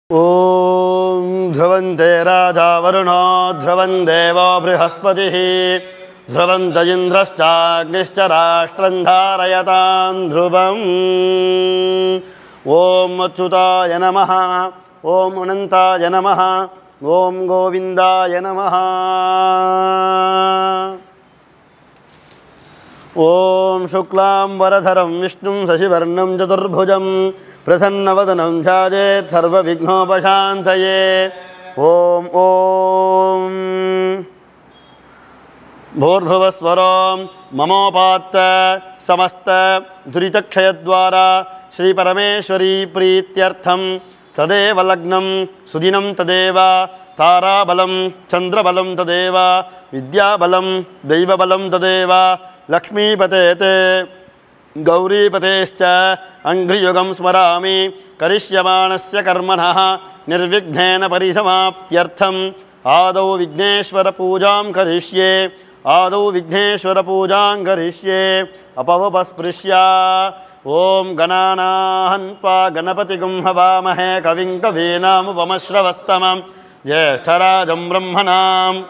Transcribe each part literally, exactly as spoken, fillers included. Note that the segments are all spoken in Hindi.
ओम ध्रुवन्ते राजा वरुणो ध्रुवं देवो बृहस्पतिः ध्रुवन्त इन्द्रश्चाग्निश्च राष्ट्रं धारयतां ध्रुवम्। ओम अच्युताय नमः। ओम अनन्ताय नमः। ओम गोविन्दाय नमः। ओम शुक्लांबरधरं विष्णुं शशिवर्णं चतुर्भुजं प्रसन्नवदनं ध्यायेत् सर्वविघ्नोपशान्तये। ओम ओम भूर्भुवस्वरों ममोपात्त समस्त दुरितक्षयद्वारा श्री परमेश्वरी प्रीत्यर्थं तदेव लग्नं सुदिनं तदेव ताराबलं चंद्रबलं तदेव विद्याबलं दैवबलं तदेव लक्ष्मीपतेते गौरीपतेश्च अंघ्रियुगं स्मरामि करिष्यमाणस्य कर्मणः निर्विघ्नेन परिसमाप्त्यर्थम् आदौ विघ्नेश्वर पूजां करिष्ये आदौ विघ्नेश्वर पूजां करिष्ये अपवपस्पृश्य ओम गणानाहन्त्वा गणपतिगुं हवामहे कविं कवीनामुपमश्रवस्तमं ज्येष्ठराजं ब्रह्मणाम्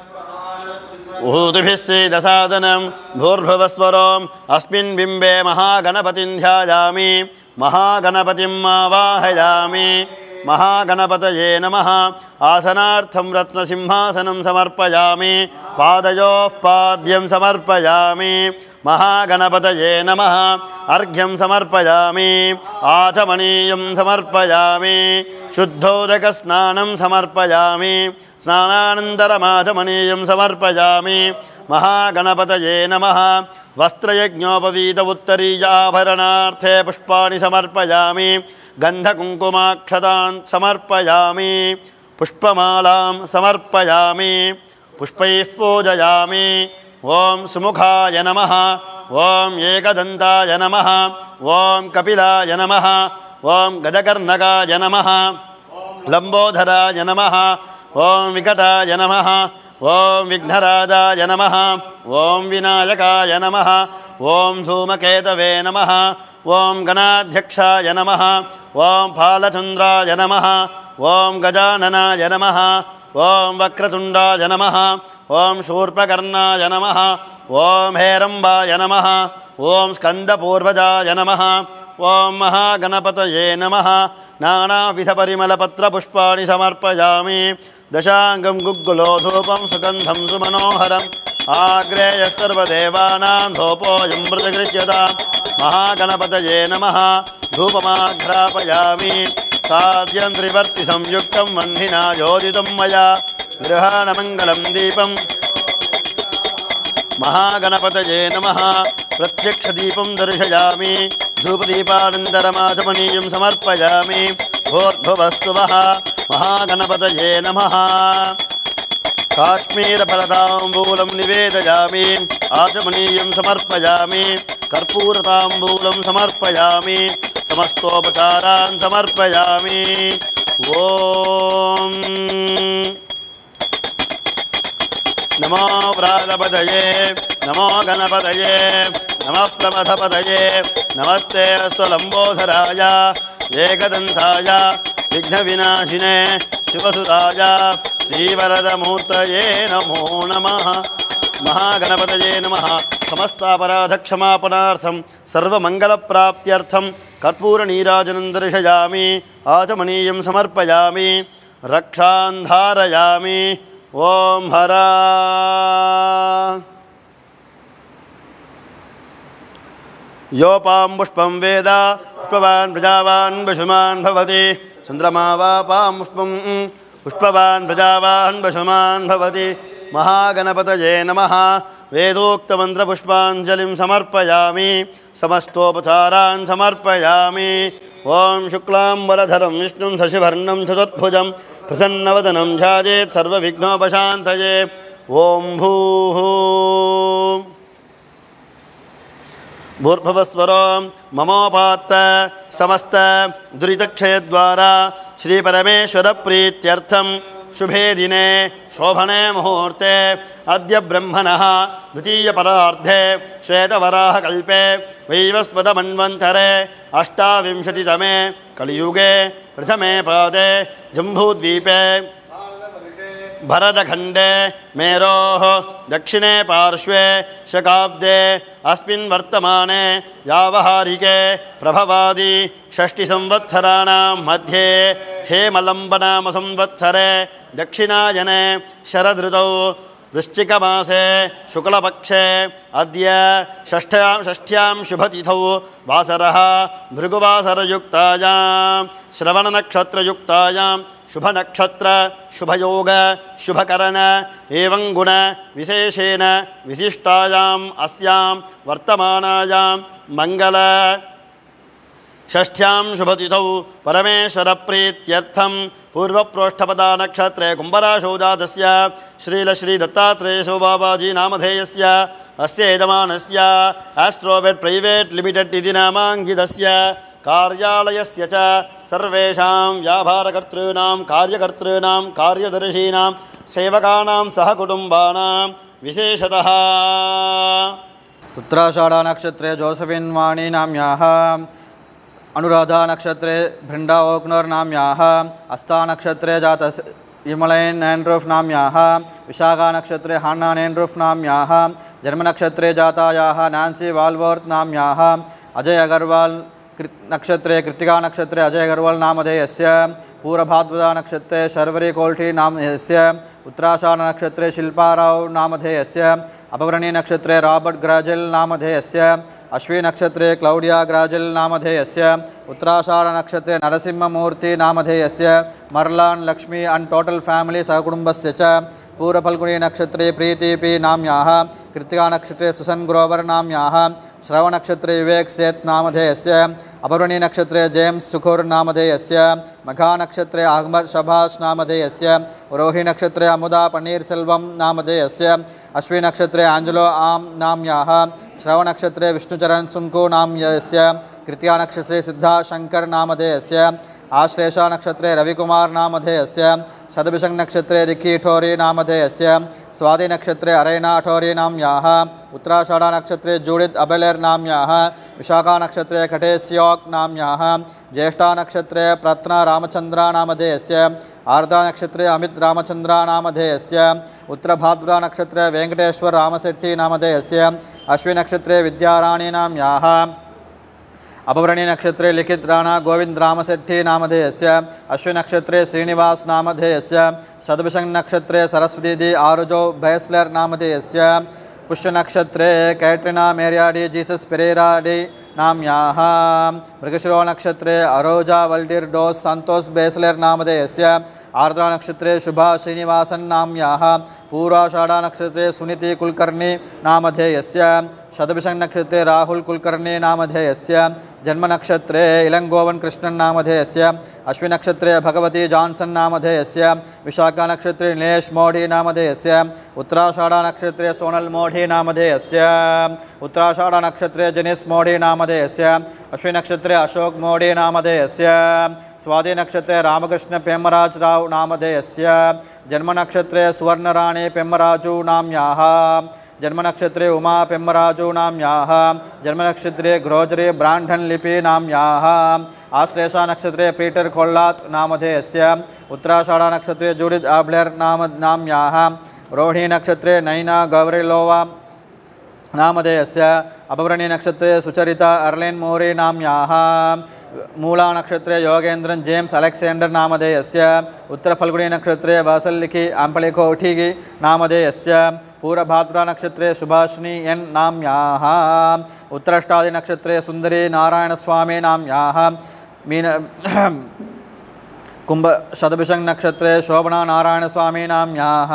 ऊतिभिः सीदसादनं भूर्भुवस्वरों अस्मिन् बिम्बे महागणपतिं ध्यायामि महागणपतिम् आवाहयामि। महागणपतये नमः। आसनार्थं रत्नसिंहासनं समर्पयामि पादयोः पाद्यं समर्पयामि। महागणपतये नमः। अर्घ्यं समर्पयामि आचमनीयं समर्पयामि शुद्धोदकस्नानं समर्पयामि स्नानानन्तरमाचमनीयं समर्पयामि। महागणपतये नमः। वस्त्रयज्ञोपवीत उत्तरीयाभरणार्थे पुष्पाणि समर्पयामि गन्धकुङ्कुमाक्षतान् समर्पयामि पुष्पमालां समर्पयामि पुष्पैः पूजयामि। ओम सुमुखाय नमः। ओम एकदन्ताय नमः। ओम कपिलाय नमः। ओम गजकर्णकाय नमः। लंबोदराय नमः। ओम विकटाय नमः। ओम विघ्नराजाय नमः। ओम विनायकाय नमः। ओम धूमकेतवे नमः। ओम गणाध्यक्षाय नमः। ओम फालचन्द्राय नमः। ओम गजाननाय नमः। ओम वक्रतुण्डाय नमः। ओम शूर्पकर्णाय नमः। ओम हेरम्बाय नमः। ओम स्कन्दपूर्वजाय नमः। ओम महागणपतये नमः। नानाविधपरिमलपत्रपुष्पाणि समर्पयामि दशांगं गुग्गुलो धूपं सुगन्धं सुमनोहरम् आग्रेयः सर्वदेवानां धूपोऽयं मृतगृह्यताम्। महागणपतये नमः। धूपमाघ्रापयामि साध्यं त्रिवर्तिसंयुक्तं वह्निना योजितं मया गृहाणमङ्गलं दीपं। महागणपतये नमः। प्रत्यक्षदीपं दर्शयामि धूपदीपानन्तरमाचमनीयं समर्पयामि भूर्भुवस्सुवः। महागणपतये नमः। काश्मीरफलताम्बूलं निवेदयामि आचमनीयं समर्पयामि कर्पूरताम्बूलं समर्पयामि समस्तोपचारान् समर्पयामि। ओम नमो व्रातपतये नमो गणपतये नमः प्रमथपतये नमस्ते स्वलंबोधराय एकदन्ताय विघ्नविनाशिने शिवसुताय श्रीवरदमूर्तये नमो नमः। महागणपतये नमः। समस्तापराधक्षमापणार्थं सर्वमङ्गलप्राप्त्यर्थं कर्पूरनीराजनं दर्शयामि आचमनीयं समर्पयामि रक्षां धारयामि। ओम हरा योपां पुष्पं वेद पुष्पवान् प्रजावान् पशुमान् भवति चन्द्रमा वा पां पुष्पं पुष्पवान् प्रजावान् पशुमान् भवति। महागणपतये नमः। वेदोक्तमन्त्रपुष्पाञ्जलिं समर्पयामि समस्तोपचारान् समर्पयामि। ओम शुक्लांबरधरं विष्णुं शशिवर्णं चतुर्भुजं प्रसन्नवदनं ध्यायेत् सर्वविघ्नोपशान्तये। ओम भूः भूर्भुवस्वरों ममोपात्त समस्त दुरितक्षयद्वारा श्री परमेश्वर प्रीत्यर्थं शुभे दिने शोभने मुहूर्ते अद्य ब्रह्मणः द्वितीय परार्धे श्वेतवराहकल्पे वैवस्वतमन्वन्तरे अष्टाविंशतितमे कलियुगे प्रथमे पादे जम्बूद्वीपे भरतखण्डे मेरोः दक्षिणे पार्श्वे शकाब्दे अस्मिन् वर्तमाने व्यावहारिके प्रभवादि षष्टिसंवत्सराणां मध्ये हेमलम्बनामसंवत्सरे दक्षिणायने शरदृतौ वृश्चिकमासे शुक्लपक्षे अद्य षष्ठ्यां षष्ठ्यां शुभतिथौ वासरः भृगुवासरयुक्तायां श्रवणनक्षत्रयुक्तायां शुभनक्षत्र शुभयोग शुभकरण एवं गुण विशेषेण विशिष्टायाम् अस्यां वर्तमानायां मंगल षष्ठ्यां शुभतिथौ परमेश्वरप्रीत्यर्थं पूर्वप्रोष्ठपदा नक्षत्रे कुम्भराशौ जातस्य श्रीलश्रीदत्तात्रेयशो बाबाजी नामधेयस्य अस्य यजमानस्य एस्ट्रोवेट् प्रैवेट् लिमिटेड् इति नामाङ्कितस्य कार्यालयस्य च सर्वेषां व्यापारकर्तॄणां कार्यकर्तॄणां कार्यदर्शीनां सेवकानां सहकुटुम्बानां विशेषतः उत्तराषाढा नक्षत्रे जोसेफिन् वाणी नाम्याः अनुराधा नक्षत्रे भृंडा ओक्नोर् नाम्याः अस्ता नक्षत्रे जातस्य इमलैन् एंड्रूफ् नाम्याः विशाखा नक्षत्रे हान्ना एंड्रूफ् नाम्याः जन्म नक्षत्रे जातायाः नान्सी वाल्वर्त् नाम्याः अजय अगर्वाल् नक्षत्रे कृत्तिका नक्षत्रे अजय अगर्वाल् नामधेयस्य पूर्वभाद्रपदा नक्षत्रे शर्वरी कोल्ठी नामधेयस्य उत्तराषाढ नक्षत्रे शिल्पाराव नामधेयस्य अपभरणी नक्षत्रे रॉबर्ट ग्राजेल् नामधेयस्य अश्विनी नक्षत्रे क्लौडिया ग्राजेल् नामधेयस्य उत्तराषाढ नक्षत्रे नरसिंहमूर्ति नामधेयस्य Marlon Lakshmi and total family सहकुटुम्बस्य च पूर्वफल्गुनी नक्षत्रे प्रीति पी नाम्याः कृत्तिका नक्षत्रे सुसन् ग्रोवर नाम्याः श्रवण नक्षत्रे विवेक सेत् नामधेयस्य अपभरणी नक्षत्रे जेम्स सुखुर नामधेयस्य मघा नक्षत्रे अहमद शबाश नामधेयस्य रोहिणी नक्षत्रे अमुदा पन्नीरसेल्वम नामधेयस्य अश्विनी नक्षत्रे आंजलो आम नाम्याः श्रवण नक्षत्रे विष्णुचरण सुंको नाम्यस्य कृत्तिका नक्षत्रे सिद्धा शंकर नामधेयस्य आश्लेषा नक्षत्रे रविकुमार नामधेयस्य शतभिषंग नक्षत्रे रिक्की ठोरी नामधेयस्य स्वाति नक्षत्रे अरैना ठोरी नाम्याः उत्तराषाढा नक्षत्रे जूडित अबेलेर नाम्याः विशाखा नक्षत्रे कटेस्योक नाम्याः ज्येष्ठा नक्षत्रे प्रत्ना रामचंद्रा नामधेयस्य आर्द्रा नक्षत्रे अमित रामचंद्रा नामधेयस्य उत्तरभाद्रा नक्षत्रे वेंकटेश्वर रामशेट्टी नामधेयस्य अश्विनी नक्षत्रे विद्याराणी नाम्याः अपभरणी नक्षत्रे लिखित राणा गोविंद रामशेट्टी नामधेयस्य अश्विनी नक्षत्रे श्रीनिवास नामधेयस्य शतभिषंग नक्षत्रे सरस्वती दी आरुजो बैस्लर नामधेयस्य पुष्य नक्षत्रे कैट्रिना मेरियाडी जीसस पेरेराडी नाम्याः मृगशिरो नक्षत्रे अरोजा वल्डिर डोस संतोष बेसलर नामधेयस्य आर्द्रा नक्षत्रे शुभा श्रीनिवासन नाम्याः पूर्वाषाढ़ा नक्षत्रे सुनीति कुलकर्णी नामधेयस्य शतभिषंग नक्षत्रे राहुल कुलकर्णी नामधेयस्य जन्म नक्षत्रे इलंगोवन कृष्णन नामधेयस्य अश्विनी नक्षत्रे भगवती जॉनसन नामधेयस्य विशाखा नक्षत्रे नीलेश मोढ़ी नामधेयस्य उत्तराषाढ़ा नक्षत्रे सोनल मोढ़ी नामधेयस्य उत्तराषाढ़ा नक्षत्रे जनिस मोढ़ी नामधेयस्य अश्विनी नक्षत्रे अशोक मोढ़ी नामधेयस्य स्वाति नक्षत्रे रामकृष्ण पेम्मराज राव नामधेयस्य जन्म नक्षत्रे सुवर्णराणी पेम्मराजु नाम्याः जन्म नक्षत्रे उमा पेम्मराजु नाम्याः जन्म नक्षत्रे ग्रोजरी ब्राह्मण लिपि नाम्याः आश्लेषा नक्षत्रे पीटर कोल्लात् नामधेयस्य उत्तराषाढ़ा नक्षत्रे जूडित आब्लेर नाम नाम्याः रोहिणी नक्षत्रे नैना गौरिलोवा नामधेयस्य अपभरणी नक्षत्रे सुचरिता अर्लेन मोरी नाम्याः मूला नक्षत्रे योगेन्द्रन जेम्स अलेक्सेंडर नामधेयस्य उत्तरफल्गुनी नक्षत्रे वासल्लिखि आंपलिकोठिगि नामधेयस्य पूर्वभाद्रा नक्षत्रे सुभाषिनी एन नाम्याः उत्तराष्टादि नक्षत्रे सुंदरी नारायणस्वामी नाम्याः मीन कुंभ शतभिषंग नक्षत्रे शोभना नारायणस्वामी नाम्याः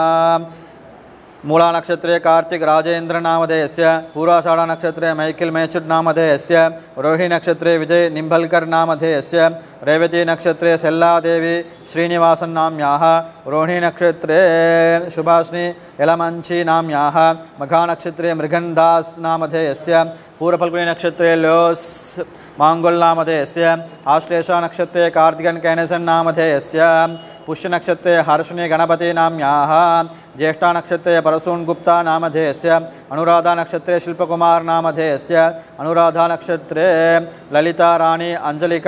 मूला नक्षत्रे कार्तिक राजेंद्र नामधेयस्य पूर्वाषाढ़ा नक्षत्रे मैकिल मैचुड नामधेयस्य रोहिणी नक्षत्रे विजय निंबलकर नामधेयस्य रेवती नक्षत्रे सेल्लादेवी श्रीनिवासन नाम्याः रोहिणी नक्षत्रे सुभाषिनी यलमंची नाम्याः मघा नक्षत्रे मृगन्दास नामधेयस्य पूर्वफल्गुनी नक्षत्रे लोस मांगोल नामधेयस्य आश्लेषा नक्षत्रे कार्तिकन कैनेसन नामधेयस्य पुष्य नक्षत्रे हर्षिणी गणपति नाम्याः ज्येष्ठा नक्षत्रे परसून गुप्ता नामधेयस्य अनुराधा नक्षत्रे शिल्पकुमार नामधेयस्य अनुराधा नक्षत्रे ललिता रानी अंजलिका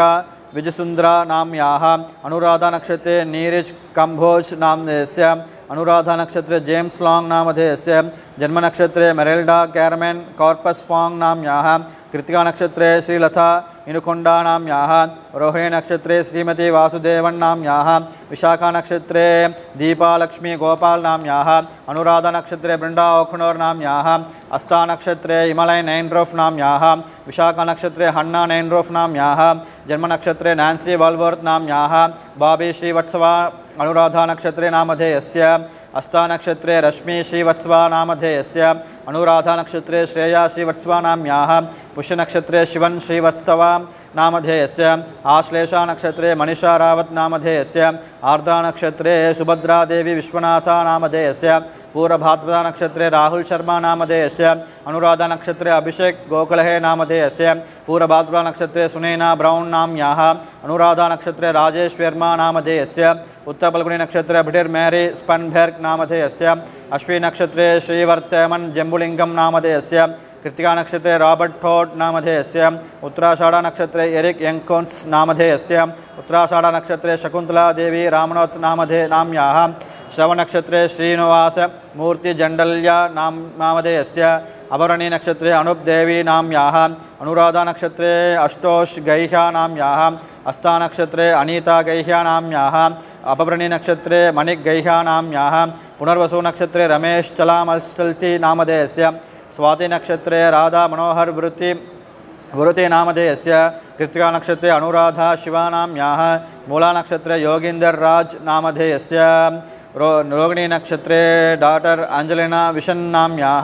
विजयसुंदरा नाम्याः अनुराधा नक्षत्रे नीरज कंभोज नामधेयस्य अनुराधा नक्षत्रे जेम्स लॉन्ग नामधेयस्य जन्म नक्षत्रे मेरेल्डा कैरमेन कॉर्पस फॉन्ग नाम्याः कृतिका नक्षत्रे श्रीलता इनुकोंडा नाम्याः रोहिणी नक्षत्रे श्रीमती वासुदेवन नाम्याः विशाखा नक्षत्रे दीपा लक्ष्मी गोपाल नाम्याः अनुराधा नक्षत्रे बृंदा ओखनोर नाम्याः अस्ता नक्षत्रे हिमालय नैनरोफ नाम्याः विशाखा नक्षत्रे हन्ना नैनरोफ नाम्याः जन्म नक्षत्रे नैन्सी वाल्वर्थ नाम्याः बॉबी श्रीवत्सवा अनुराधा नक्षत्रे नामधेयस्य अस्ता नक्षत्रे रश्मि श्रीवत्सवा नामधेयस्य अनुराधा नक्षत्रे श्रेया श्रीवत्सवा नाम्याः पुष्य नक्षत्रे शिवन श्रीवत्सवा नामधेयस्य आश्लेषा नक्षत्रे मनीषा रावत नामधेयस्य आर्द्रा नक्षत्रे सुभद्रा देवी विश्वनाथा नामधेयस्य पूर्वभाद्रपदा नक्षत्रे राहुल शर्मा नामधेयस्य अनुराधा नक्षत्रे अभिषेक गोखले नामधेयस्य पूर्वभाद्रपदा नक्षत्रे सुनैना ब्राउन नाम्याः अनुराधा नक्षत्रे राजेश वर्मा नामधेयस्य उत्तरफल्गुनी नक्षत्रे भिटिर मैरी स्पनबर्ग नामधेयस्य अश्विनी नक्षत्रे श्रीवर्तमन जम्बुलिंगम नामधेयस्य कृतिका नक्षत्रे रॉबर्ट टॉड नामधेयस्य उत्तराषाढ़ा नक्षत्रे एरिक यंकोन्स नामधेयस्य उत्तराषाढ़ा नक्षत्रे शकुंतला देवी रामनाथ नामधे नाम्याः श्रवण नक्षत्रे श्रीनिवास मूर्ति जंडल्या नाम नामधेयस्य अभरणी नक्षत्रे अनुप देवी नाम्याः अनुराधा नक्षत्रे अष्टोष गैह्या नाम्याः अस्ता नक्षत्रे अनीता गैह्या नाम्याः अपभरणी नक्षत्रे मणिक गैह्या नाम्याः पुनर्वसु नक्षत्रे रमेश चलामल्स्टल्टी नामधेयस्य स्वाति नक्षत्रे राधा मनोहर वृत्ति वृत्ति नामधेयस्य कृतिका नक्षत्रे अनुराधा शिवा नाम्याः मूला नक्षत्रे योगींदर राज नामधेयस्य रो रोहिणी नक्षत्रे डॉटर अंजलिना विशन नाम्याः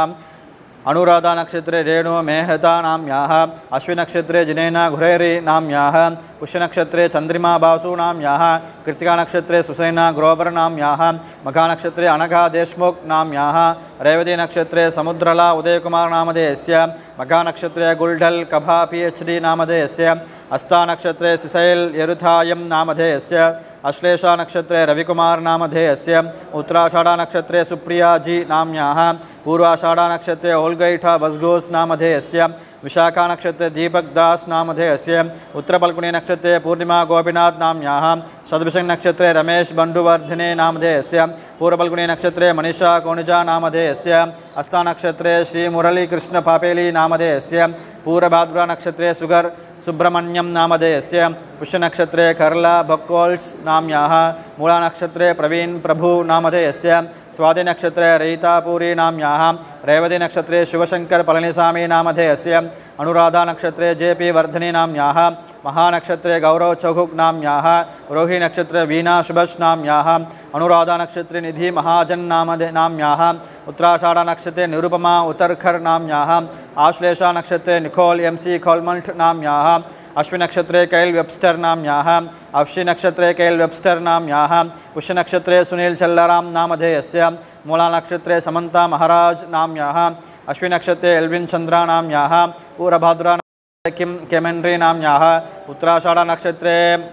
अनुराधा नक्षत्रे रेणु मेहता नाम्याः अश्विनी नक्षत्रे जिनेना घुरेरी नाम्याः पुष्य नक्षत्रे चंद्रिमा बासु नाम्याः कृतिका नक्षत्रे सुसैना ग्रोवर नाम्याः मघा नक्षत्रे अनघा देशमुख नाम्याः रेवती नक्षत्रे समुद्रला उदयकुमार नामधेयस्य मघा नक्षत्रे गुल्ढल कभा पीएचडी नामधेयस्य अस्ता नक्षत्रे सिसैल यरुथायम नामधेयस्य अश्लेषा नक्षत्रे रविकुमार नामधेयस्य उत्तराषाढ़ा नक्षत्रे सुप्रिया जी नाम्याः पूर्वाषाढ़ा नक्षत्रे ओल्गैठा वसगोस नामधेयस्य विशाखा नक्षत्रे दीपक दास नामधेयस्य उत्तरफल्गुनी नक्षत्रे पूर्णिमा गोपीनाथ नाम्याः सदभिषंग नक्षत्रे रमेश बंडुवर्धिने नामधेयस्य पूर्वफल्गुनी नक्षत्रे मनीषा कोणिजा नामधेयस्य अस्ता नक्षत्रे श्री मुरली कृष्ण पापेली नामधेयस्य पूर्वभाद्रा नक्षत्रे सुगर सुब्रह्मण्यम नामधेयस्य पुष्य नक्षत्रे करला बक्कोल्स नाम्याः मूला नक्षत्रे प्रवीण प्रभु नामधेयस्य स्वाति नक्षत्रे रईतापुरी नाम्याः रेवती नक्षत्रे शिवशंकर पळनिसामी नामधेयस्य अनुराधा नक्षत्रे जेपी वर्धनी नाम्याः महानक्षत्रे गौरव चौघुक नाम्याः रोहिणी नक्षत्रे वीणा सुभष नाम्याः अनुराधा नक्षत्रे निधि महाजन नामधे नाम्याः उत्तराषाढ़ा नक्षत्रे निरुपमा उत्तरखर नाम्याः आश्लेषा नक्षत्रे निकोल एमसी कोलमल्ट नाम्याः अश्विनी नक्षत्रे कैल वेब्स्टर नाम्याः अश्विनी नक्षत्रे कैल वेब्स्टर नाम्याः पुष्य नक्षत्रे सुनील चल्लाराम नामधेयस्य मूला नक्षत्रे समंता महाराज नाम्याः अश्विनी नक्षत्रे एल्विन चंद्रा नाम्याः पूर्वभाद्रा किम केमेंड्री नाम्याः उत्तराषाढ़ा नक्षत्रे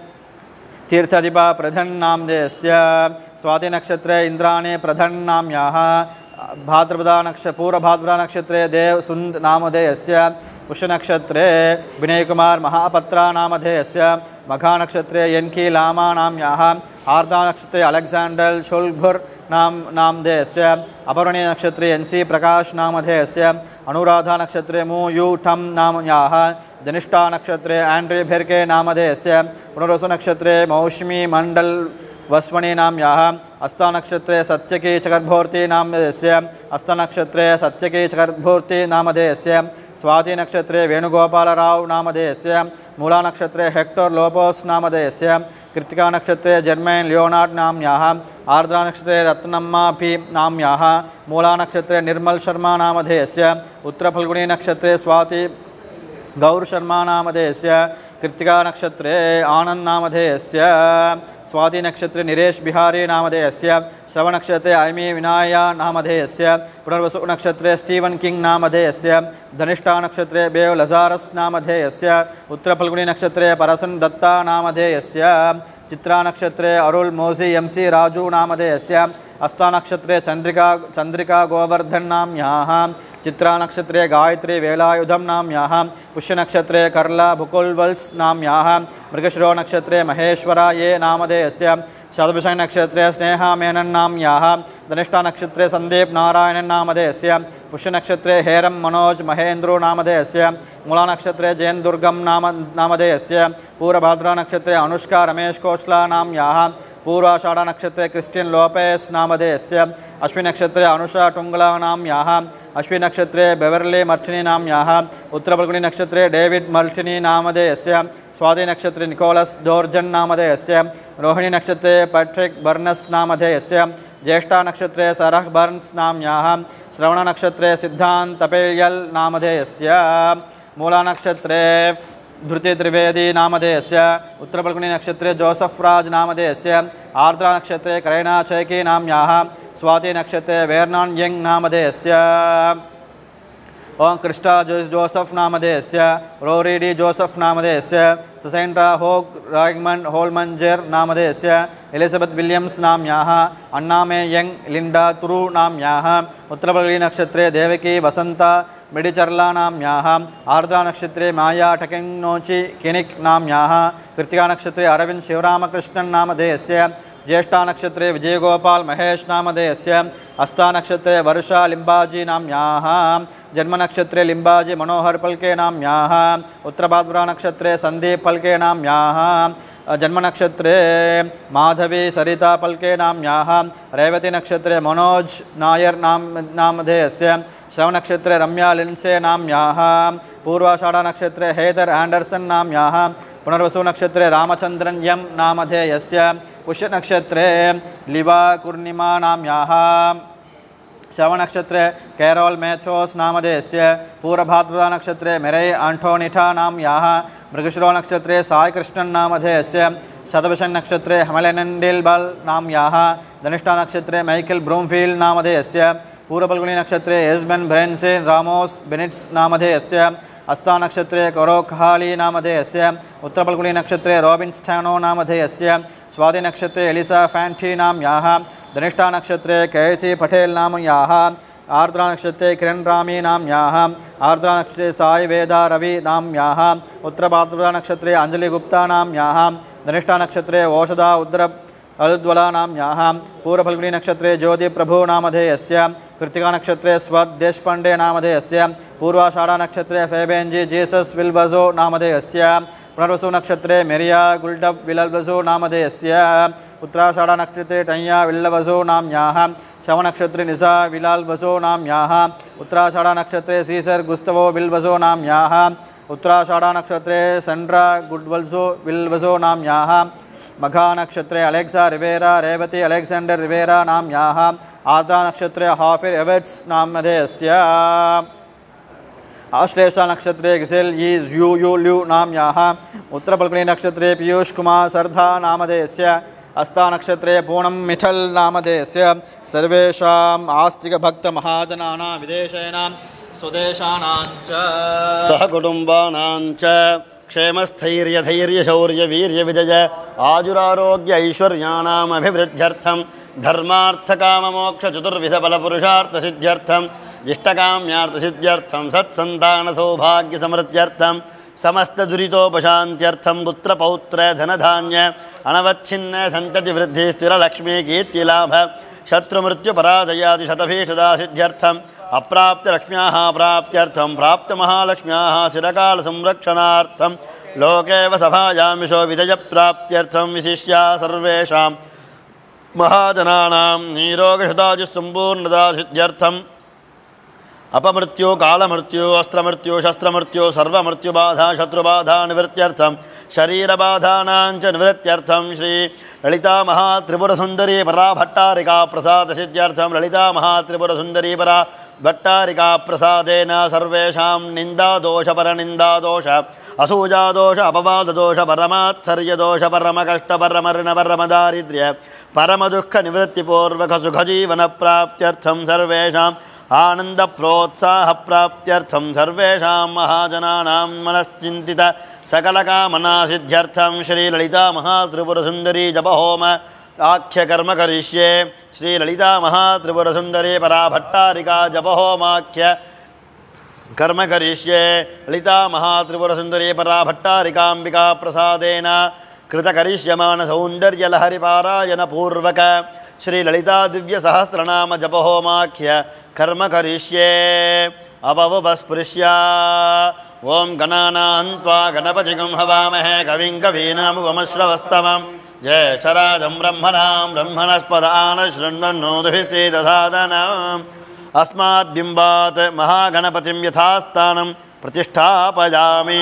तीर्थदीपा प्रधन नामधेयस्य स्वाति नक्षत्रे इंद्राणी प्रधन नाम्याः भाद्रपदा नक्ष पूर्वभाद्रा नक्षत्रे देव सुंद नामधेयस्य पुष्य नक्षत्रे विनय कुमार महापत्रा नामधेयस्य मघा नक्षत्रे एनकी लामा नाम्याः आर्द्रा नक्षत्रे अलेक्सांडर शोल्भुर नाम नामधेयस्य अपरणी नक्षत्रे एनसी प्रकाश नामधेयस्य अनुराधा नक्षत्रे मु यू ठम नाम्याः धनिष्ठा नक्षत्रे आंड्रे भेर्के नामधेयस्य पुनर्वसु नक्षत्रे मौसमी मंडल वस्वणी नाम्याः अस्ता नक्षत्रे सत्यकी चकर्भोर्ति नामधेयस्य अस्ता नक्षत्रे सत्यकी चकर्भोर्ति नामधेयस्य स्वाति नक्षत्रे वेणुगोपालराव नामधेयस्य मूला नक्षत्रे हेक्टर लोपोस नामधेयस्य कृतिका नक्षत्रे जर्मैन लियोनार्ड नाम्याः आर्द्रा नक्षत्रे रत्नम्मा पी नाम्याः मूला नक्षत्रे निर्मल शर्मा नामधेयस्य उत्तरफल्गुनी नक्षत्रे स्वाति गौर शर्मा नामधेयस्य कृतिका नक्षत्रे आनंद नामधेयस्य स्वाति नक्षत्रे निरेश बिहारी नामधेयस्य श्रवण नक्षत्रे ऐमी विनाया नामधेयस्य पुनर्वसु नक्षत्रे स्टीवन किंग नामधेयस्य धनिष्ठा नक्षत्रे बेव लजारस नामधेयस्य उत्तर फल्गुनी नक्षत्रे परसन दत्ता नामधेयस्य चित्रा नक्षत्रे अरुल मोजी एमसी राजू नामधेयस्य अस्ता नक्षत्रे चंद्रिका चंद्रिका गोवर्धन नाम्याः चित्रा नक्षत्रे गायत्री वेलायुधम नाम्याः पुष्य नक्षत्रे कर्ला भुकुलवल्स नाम्याः मृगशिरो नक्षत्रे महेश्वरा ये नामधेयस्य शतभिषं नक्षत्रे स्नेहा मेनन नाम्याः धनिष्ठा नक्षत्रे संदीप नारायणन नामधेयस्य पुष्य नक्षत्रे हेरम मनोज महेंद्रो नामधेयस्य मूला नक्षत्रे जैन दुर्गम नाम नामधेयस्य पूर्वभाद्रा नक्षत्रे अनुष्का रमेश कोचला नाम्याः पूर्वाषाढ़ा नक्षत्रे क्रिस्टियन लोपेस नामधेयस्य अश्विनी नक्षत्रे अनुषा टुंगला नाम्याः अश्विनी नक्षत्रे बेवर्ली मर्चिनी नाम्याः उत्तर फल्गुनी नक्षत्रे डेविड मल्टिनी नामधेयस्य स्वाति नक्षत्रे निकोलस डोर्जन नामधेयस्य रोहिणी नक्षत्रे पैट्रिक बर्नस नामधेयस्य ज्येष्ठा नक्षत्रे सरह बर्न्स नाम्याः श्रवण नक्षत्रे सिद्धांत तपेयल नामधेयस्य मूला नक्षत्रे धृति त्रिवेदी नामधेयस्य उत्तर फल्गुनी नक्षत्रे जोसफ राज नामधेयस्य आर्द्रा नक्षत्रे करैना चैकी नाम्याः स्वाति नक्षत्रे वेर्नान यंग नामधेयस्य ओं Krista Joseph नामधेयस्य Rory D Joseph नामधेयस्य ससेंड्रा होग राइगमंड होलमंजर नामधेयस्य एलिजबेथ विलियम्स नाम्याः अन्नामे यंग लिंडा तुरु नाम्याः उत्तर फल्गुनी नक्षत्रे देवकी वसंता मिडिचर्ला नाम्याः आर्द्रा नक्षत्रे माया टकेंगनोची किनिक नाम्याः कृतिका नक्षत्रे अरविंद शिवरामकृष्णन नामधेयस्य ज्येष्ठा नक्षत्रे विजयगोपाल महेश नामधेयस्य अस्ता नक्षत्रे वर्षा लिंबाजी नाम्याः जन्म नक्षत्रे लिंबाजी मनोहर पल्के नाम्याः उत्तरभाद्रा नक्षत्रे संदीप पल्के नाम्याः जन्म नक्षत्रे माधवी सरिता पल्के नाम्याः रेवती नक्षत्रे मनोज नायर नाम नामधेयस्य श्रवण नक्षत्रे रम्या लिंसे नाम्याः पूर्वाषाढ़ा नक्षत्रे हेदर एंडरसन नाम्याः पुनर्वसु नक्षत्रे रामचंद्रन यम नामधेयस्य पुष्य नक्षत्रे लिवा कुर्णिमा नाम्याः श्रवण नक्षत्रे कैरोल मैथ्योस नामधेयस्य पूर्वभाद्रा नक्षत्रे मेरै आंटोनिटा नाम्याः मृगशिरो नक्षत्रे साई कृष्णन नामधेयस्य शतभिषं नक्षत्रे हमलेनंडिलबल नाम्याः धनिष्ठा नक्षत्रे माइकल ब्रूमफील्ड नामधेयस्य पूर्वफल्गुनी नक्षत्रे एस्बेन ब्रेन्से रामोस बेनिट्स नामधेयस्य अस्ता नक्षत्रे कोरोखहाली नामधेयस्य उत्तर फल्गुनी नक्षत्रे रॉबिन स्टैनो नामधेयस्य स्वाति नक्षत्रे एलिसा फैंटी नाम्याः धनिष्ठा नक्षत्रे कैसी पटेल नाम्याः आर्द्रा नक्षत्रे किरण रामी नाम्याः आर्द्रा नक्षत्रे साई वेदा रवि नाम्याः उत्तरभाद्रा नक्षत्रे अंजलि गुप्ता नाम्याः धनिष्ठा नक्षत्रे ओषधा उद्र अलुद्वला नाम्याः पूर्वफल्गुनी नक्षत्रे ज्योति प्रभु नामधेयस्य कृतिका नक्षत्रे स्वद देशपांडे नामधेयस्य पूर्वाषाढ़ा नक्षत्रे फेबेंजी जीसस विल्वजो नामधेयस्य पुनर्वसु नक्षत्रे मेरिया गुल्डब विल्वजो नामधेयस्य उत्तराषाढ़ा नक्षत्रे टैया विल्वजो नाम्याः श्रवण नक्षत्रे निसा विलाल्वजो नाम्याः उत्तराषाढ़ा नक्षत्रे सीसर गुस्तवो विल्वजो नाम्याः उत्तराषाढ़ा नक्षत्रे संड्रा गुडवल्जो विल्वजो नाम्याः मघा नक्षत्रे अलेक्सा रिवेरा रेवती अलेक्जेंडर रिवेरा नाम्याः आर्द्रा नक्षत्रे हाफिर एवेट्स नामधेयस्य आश्लेषा नक्षत्रे गिसेल यी यू यू ल्यू नाम्याः उत्तर फल्गुनी नक्षत्रे पीयूष कुमार सरधा नामधेयस्य अस्ता नक्षत्रे पूर्णम मिठल नामधेयस्य सर्वेषाम् आस्तिक भक्त महाजनानां विदेशानां स्वदेशानां च सहकुटुम्बानां च क्षेमस्थैर्य धैर्य शौर्य वीर्य विजय आजुरारोग्य ऐश्वर्याणाम् अभिवृद्ध्यर्थं धर्मार्थ काम मोक्ष चतुर्विध बल पुरुषार्थ सिद्ध्यर्थं इष्टकाम्यार्थ सिद्ध्यर्थं सत्संतान सौभाग्य समृद्ध्यर्थं समस्त दुरितोपशान्त्यर्थं पुत्र पौत्र धनधान्य अनवच्छिन्न संतति वृद्धि स्थिर लक्ष्मी कीर्ति लाभ शत्रु मृत्यु पराजयादि शतभीषदा सिद्ध्यर्थं अप्राप्त लक्ष्म्याः प्राप्त्यर्थं प्राप्त महालक्ष्म्याः चिरकाल संरक्षणार्थं लोकेव सभायामिषो विजय प्राप्त्यर्थं विशिष्य सर्वेषां महाजनानां निरोगशताजुसम्पूर्णता सिद्ध्यर्थं अपमृत्यु कालमृत्यु अस्त्रमृत्यु शस्त्रमृत्यु सर्वमृत्युबाधा शत्रुबाधा निवृत्त्यर्थं शरीरबाधानां च निवृत्त्यर्थं श्री ललिता महात्रिपुरसुन्दरी परा भट्टारिका प्रसाद सिद्ध्यर्थं ललिता महात्रिपुरसुन्दरी परा भट्टारिका प्रसादेन सर्वेषां निन्दादोष परनिन्दादोष असूजादोष अपवाददोष परमात्सर्यदोष परमकष्ट परमर्ण परमदारिद्र्य परमदुःखनिवृत्तिपूर्वक सुखजीवनप्राप्त्यर्थं सर्वेषाम् आनन्दप्रोत्साहप्राप्त्यर्थं सर्वेषां महाजनानां मनश्चिन्तित सकलकामनासिद्ध्यर्थं श्रीललिता महात्रिपुरसुन्दरी जपहोम आख्यकर्म करिष्ये। श्रीललिता महात्रिपुरसुन्दरी पराभट्टारिका जपहोमाख्य कर्म करिष्ये। ललिता महात्रिपुरसुन्दरी पराभट्टारिकाम्बिका प्रसादेन कृतकरिष्यमान सौन्दर्यलहरिपारायणपूर्वक श्रीललिता दिव्यसहस्रनाम जपहोमाख्य कर्म करिष्ये। अववस्पृश्य ओं गणानां त्वा गणपतिं हवामहे कविं कवीनामुपमश्रवस्तमं जयशराजं ब्रह्मणां ब्रह्मणस्पदान शृण्वन्नोदभिषेदसादनम् अस्माद्बिम्बात् महागणपतिं यथास्थानं प्रतिष्ठापयामि।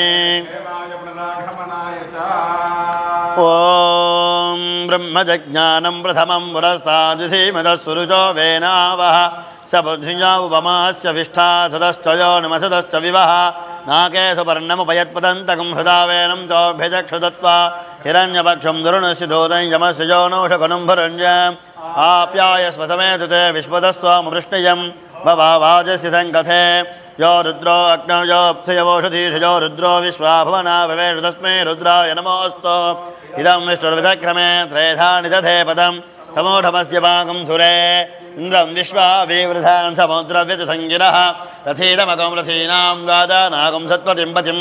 ॐ ब्रह्मजज्ञानं प्रथमं पुरस्ताद्विधीमदस्सुरुचो वेनावः स बुद्धिया उपमास्य विष्ठा सदश्चयो नमसदश्च विवः नाके सुपर्णमुपयत्पतन्तकं हृदा वेनं चोभ्यजक्षुदत्वा हिरण्यपक्षं दुरुणस्य दोदं यमस्य योनौषकुनं भुरञ्जम् आप्यायस्वसमेतु ते विश्वदस्वामवृष्णयं भवावाजस्य सङ्कथे यो रुद्रो अग्नौ यो अप्सयवोषधीषयो रुद्रो विश्वा भुवना भवेषु तस्मै रुद्राय नमोऽस्तु। इदं विष्णुर्विदक्रमे त्रेधा निदधे पदं समूढमस्य पाकं सुरे इन्द्रं विश्वा विवृधान् समुद्रव्यतिसङ्गिरः रथीदमकं रथीनां वादानागं सत्पतिं पतिम्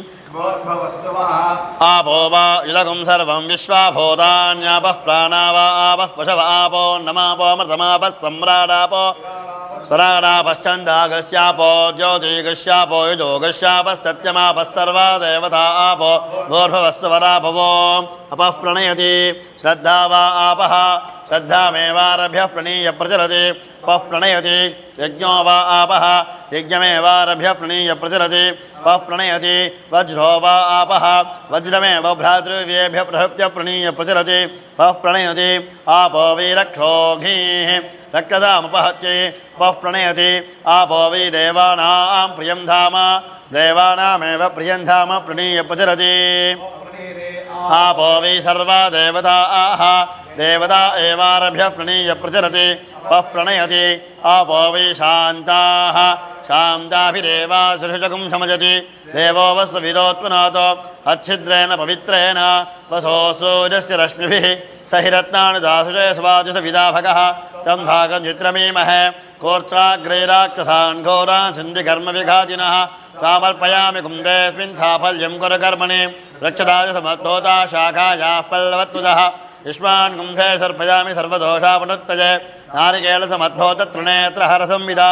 आपो वा युलकं सर्वं विश्वाभूतान्यापः प्राणा वा आपः पशव आपो नमापोऽमृतमापः सम्राडापो स्वराडापश्चन्दागस्यापो ज्योतिगस्यापो युजोगस्यापः सत्यमापः सर्वा देवता आपो भूर्भुवस्वरापवो अपः प्रणयति श्रद्धा वा आपः श्रद्धामेवारभ्य प्रणीय प्रचलति पः प्रणयति यज्ञो वा आपः यज्ञमेवारभ्य प्रणीय प्रचलति पः प्रणयति वज्रो वा आपः वज्रमेव भ्रातृव्येभ्य प्रहृत्य प्रणीय प्रचलति पः प्रणयति आपो विरक्षोघीः रक्तदामुपहत्यै पः प्रणयति आपो वै देवानां प्रियं धाम देवानामेव प्रियं धाम प्रणीय प्रचलति आपो वै सर्वा देवताः देवता एवारभ्य प्रणीय प्रचलति पः प्रणयति आपो वै शान्ताः शान्ताभिरेवा सृषजगुं समजति देवो वस्वविदोत्मनातो अच्छिद्रेण पवित्रेण वसो सूर्यस्य रश्मिभिः सहिरत्नानि दासुषे स्वादिषविदाभगः तं भागं चित्रमीमहे कोर्चाग्रैराक्षसान् घोरान् सन्धिकर्मविघातिनः समर्पयामि कुन्दस्मिन् साफल्यं कुरुकर्मणि रक्षराजसमद्धोता शाखायाः पल्लवत्वजः युष्मान् कुम्भे सर्पयामि सर्वदोषापनुत्तये नारिकेलसमद्धोततृणेत्र हरसंविदा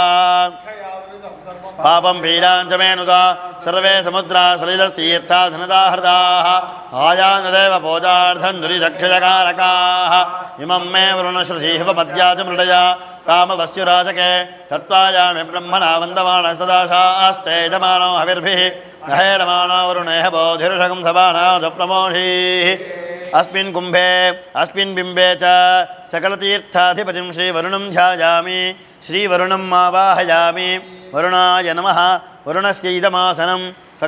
पापं पीडाञ्च मेनुदा सर्वे समुद्रा सलिलतीर्था धनदा हृदाः आयानुदेव पूजार्थं दुरिदक्षयकारकाः इमं मे वरुणश्रुधीः मद्याच मृडया कामवस्युराजके तत्त्वायामि ब्रह्मणा वन्दमानः सदा शास्ते यजमानो हविर्भिः नहेरमानो वरुणेह बोधिरुषकं सभानाथ प्रमोषीः अस्मिन् कुम्भे अस्मिन् बिम्बे च सकलतीर्थाधिपतिं श्रीवरुणं ध्यायामि श्रीवरुणम् आवाहयामि वरुणाय नमः वरुणस्य इदमासनं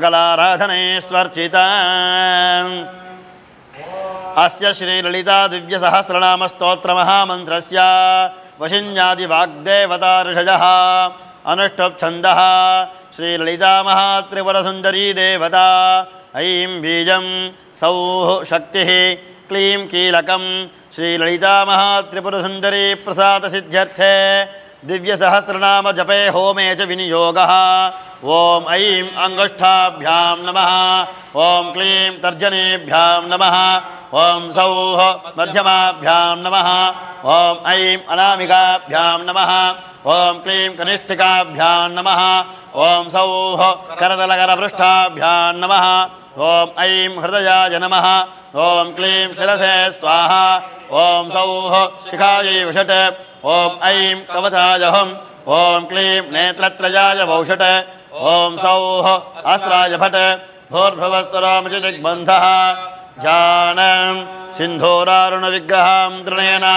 सकलाराधनेष्वर्चितम् अस्य श्रीललिता दिव्यसहस्रनामस्तोत्रमहामन्त्रस्य वशिन्यादिवाग्देवता ऋषयः अनुष्ठुप्छन्दः श्रीललिता महात्रिपुरसुन्दरी देवता ऐं बीजं सौः शक्तिः क्लीं कीलकं श्रीललिता महात्रिपुरसुन्दरी प्रसादसिद्ध्यर्थे दिव्यसहस्रनाम जपे होमे च विनियोगः। ॐ ऐं अङ्गुष्ठाभ्यां नमः ॐ क्लीं तर्जनीभ्यां नमः ॐ सौः मध्यमाभ्यां नमः ॐ ऐं अनामिकाभ्यां नमः ॐ क्लीं कनिष्ठिकाभ्यां नमः ॐ सौः करतलकरपृष्ठाभ्यां नमः ॐ ऐं हृदयाय नमः ॐ क्लीं शिरसे स्वाहा ॐ सौः शिखायै वषट् ॐ ऐं कवचाय हं ॐ क्लीं नेत्रत्रयाय वौषट् ॐ सौः अस्त्राय भट् भूर्भुवस्वरामचिदिग्बन्धः ध्यानं सिन्धूरारुणविग्रहां तृणेनां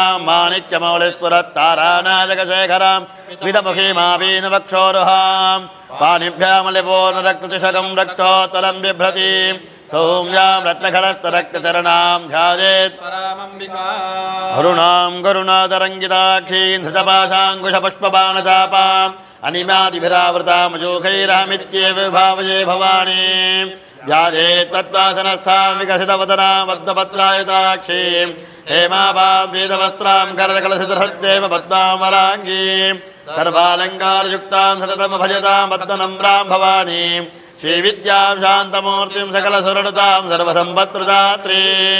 माणिक्यमौलिस्फुरत्तारानायकशेखरां विदमुखीमापीनवक्षोरुहां पाणिभ्यामलिपूर्णरक्तचषकं रक्तोत्तलं बिभ्रतीं सौम्यां रत्नखडस्थरक्तचरणां ध्यायेत् अरुणां करुणातरङ्गिताक्षीं धृतपाशाङ्कुशपुष्पबाणचापाम् अनिमादिभिरावृतामजोखैरहमित्येव भावये भवानी ध्यायेत् तत्त्वासनस्थां विकसितवदनां पद्मपत्रायुताक्षीं हेमाभां वेदवस्त्रां करदकलशधरद्देव पद्मां वराङ्गीं सर्वालङ्कारयुक्तां सततं भजतां पद्मनम्रां भवानीं श्रीविद्यां शान्तमूर्तिं सकलसुरनुतां सर्वसम्पत्प्रदात्रीं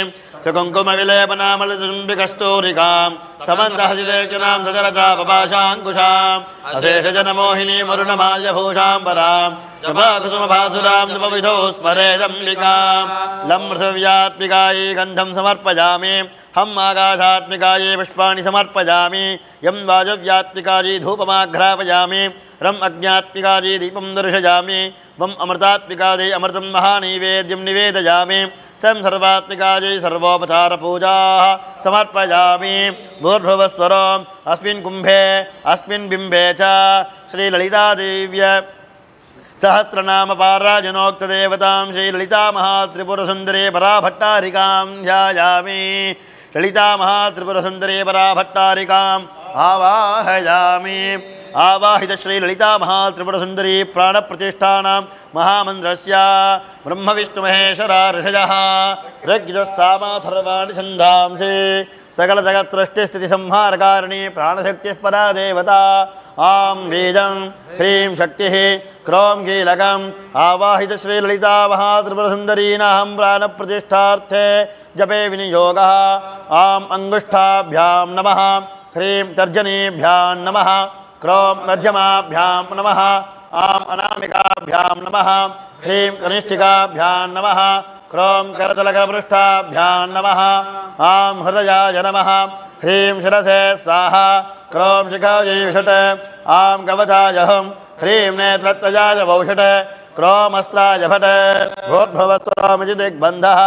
सुकुङ्कुमविलेपनामलचुम्बिकस्तूरिकां समन्तहसितेक्षणां सचरचापपाशाङ्कुशाम् अशेषजनमोहिनीं वरुणमाल्यभूषां परां जपाकुसुमभासुरां नृपविधौ स्मरेदम्बिकां लं पृथिव्यात्मिकायै गन्धं समर्पयामि हम आकाशात्मिकायै पुष्पाणि समर्पयामि यं वाजव्यात्मिकायै धूपमाघ्रापयामि रम् अग्न्यात्मिकायै दीपं दर्शयामि वम् अमृतात्मिकायै अमृतं महानैवेद्यं निवेदयामि सं सर्वात्मिकायै सर्वोपचारपूजाः समर्पयामि भूर्भुवस्वरम् अस्मिन् कुम्भे अस्मिन् बिम्बे च श्रीललितादेव्य सहस्रनाम पारायणोक्तदेवतां श्रीललिता महात्रिपुरसुन्दरी पराभट्टारिकां ध्यायामि ललिता महात्रिपुरसुन्दरी पराभट्टारिकाम् आवाहयामि आवाहित श्रीललिता महात्रिपुरसुन्दरी प्राणप्रतिष्ठानां महामन्त्रस्य ब्रह्मविष्णुमहेश्वरा ऋषयः ऋग्यजस्सामा सर्वाणि छन्दांसि सकलजगत्सृष्टिस्थितिसंहारकारिणी प्राणशक्तिः परा देवता आं बीजं ह्रीं शक्तिः क्रों कीलकम् आवाहित श्रीललिता महात्रिपुरसुन्दरीनां प्राणप्रतिष्ठार्थे जपे विनियोगः आं अंगुष्ठाभ्यां नमः ह्रीं तर्जनीभ्यां नमः क्रों मध्यमाभ्यां नमः आं अनामिकाभ्यां नमः ह्रीं कनिष्ठिकाभ्यां नमः क्रों करतलकरपृष्ठाभ्यां नमः आं हृदयाय नमः ह्रीं शिरसे स्वाहा क्रों शिखायै षट् आं कवचाय हं ह्रीं नेत्रत्वजाय वौषट् क्रों अस्त्राय फट् भूर्भुवस्वरामिति दिग्बन्धः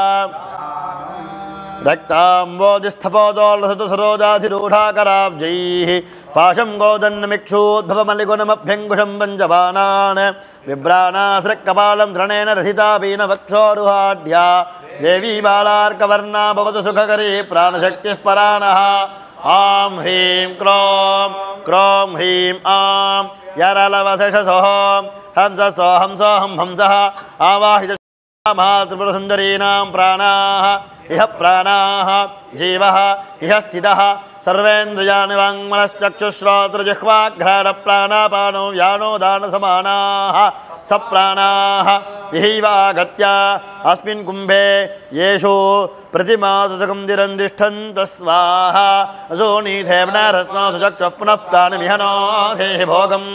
रक्ताम्बोधिस्थपोदोल्लसतु सरोजाधिरूढाकराब्जैः पाशं गोदन्नमिक्षूद्भवमलिगुणमभ्यङ्कुशं पञ्चबाणान् बिभ्राणासृक्कपालं धृणेन रथितापीनवक्षोरुहाढ्या देवी बालार्कवर्णा भवतु सुखकरी प्राणशक्तिः पराणः आं ह्रीं क्रों क्रों ह्रीं आं यरलवशषसोः हंससो हंसोऽहं हंसः आवाहित महात्रिपुरसुन्दरीनां प्राणाः इह प्राणाः जीवः इह स्थितः सर्वेन्द्रियाणि वाङ्मनश्चक्षुश्रोत्रजिह्वाघ्राणप्राणापानो व्यानोदानसमानाः सप्राणाः इहैवागत्य अस्मिन् कुम्भे येषु प्रतिमासुकं तिष्ठन्तः स्वाहा असोनीथेवनारस्मासु चक्षुः पुनः प्राणमिहनो देहि भोगम्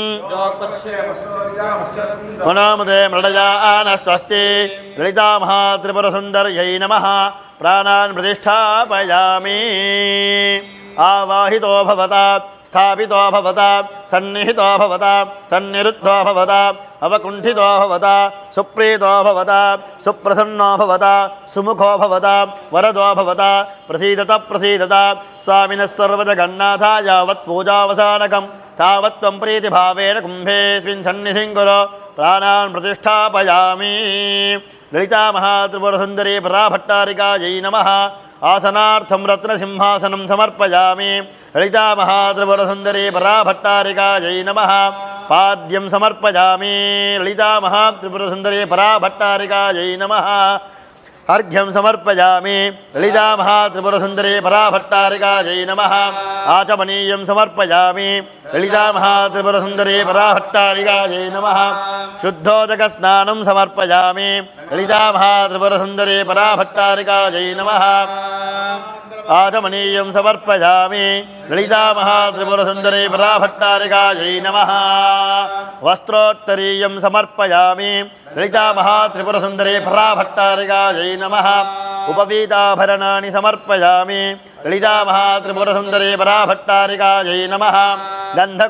मनोमते मृडयान स्वस्ति ललिता महात्रिपुरसुन्दर्यै नमः प्राणान् प्रतिष्ठापयामि आवाहितो भवता स्थापितो भवता सन्निहितो भवता सन्निरुद्धो भवता अवकुण्ठितो भवता सुप्रीतो भवता सुप्रसन्नो भवता सुमुखो भवता वरदो भवता प्रसीदत प्रसीदत स्वामिनः सर्वजगन्नाथा यावत् पूजावसानकं तावत् त्वं प्रीतिभावेन कुम्भेऽस्मिन् सन्निधिं कुरु प्राणान् प्रतिष्ठापयामि ललिता महात्रिपुरसुन्दरी पराभट्टारिकायै नमः आसनार्थं रत्नसिंहासनं समर्पयामि ललिता महात्रिपुरसुन्दरी पराभट्टारिकायै नमः पाद्यं समर्पयामि ललिता महात्रिपुरसुन्दरी पराभट्टारिकायै नमः अर्घ्यं समर्पयामि ललिता महात्रिपुरसुन्दरी पराभट्टारिकायै नमः आचमनीयं समर्पयामि ललिता महात्रिपुरसुन्दरी पराभट्टारिकायै नमः शुद्धोदकस्नानं समर्पयामि ललिता महात्रिपुरसुन्दरी पराभट्टारिकायै नमः आचमनीयं समर्पयामि ललिता महात्रिपुरसुन्दरी पराभट्टारिकायै नमः वस्त्रोत्तरीयं समर्पयामि ललिता महात्रिपुरसुन्दरी पराभट्टारिकायै नमः उपवीताभरणानि समर्पयामि ललिता महात्रिपुरसुन्दरी पराभट्टारिकायै नमः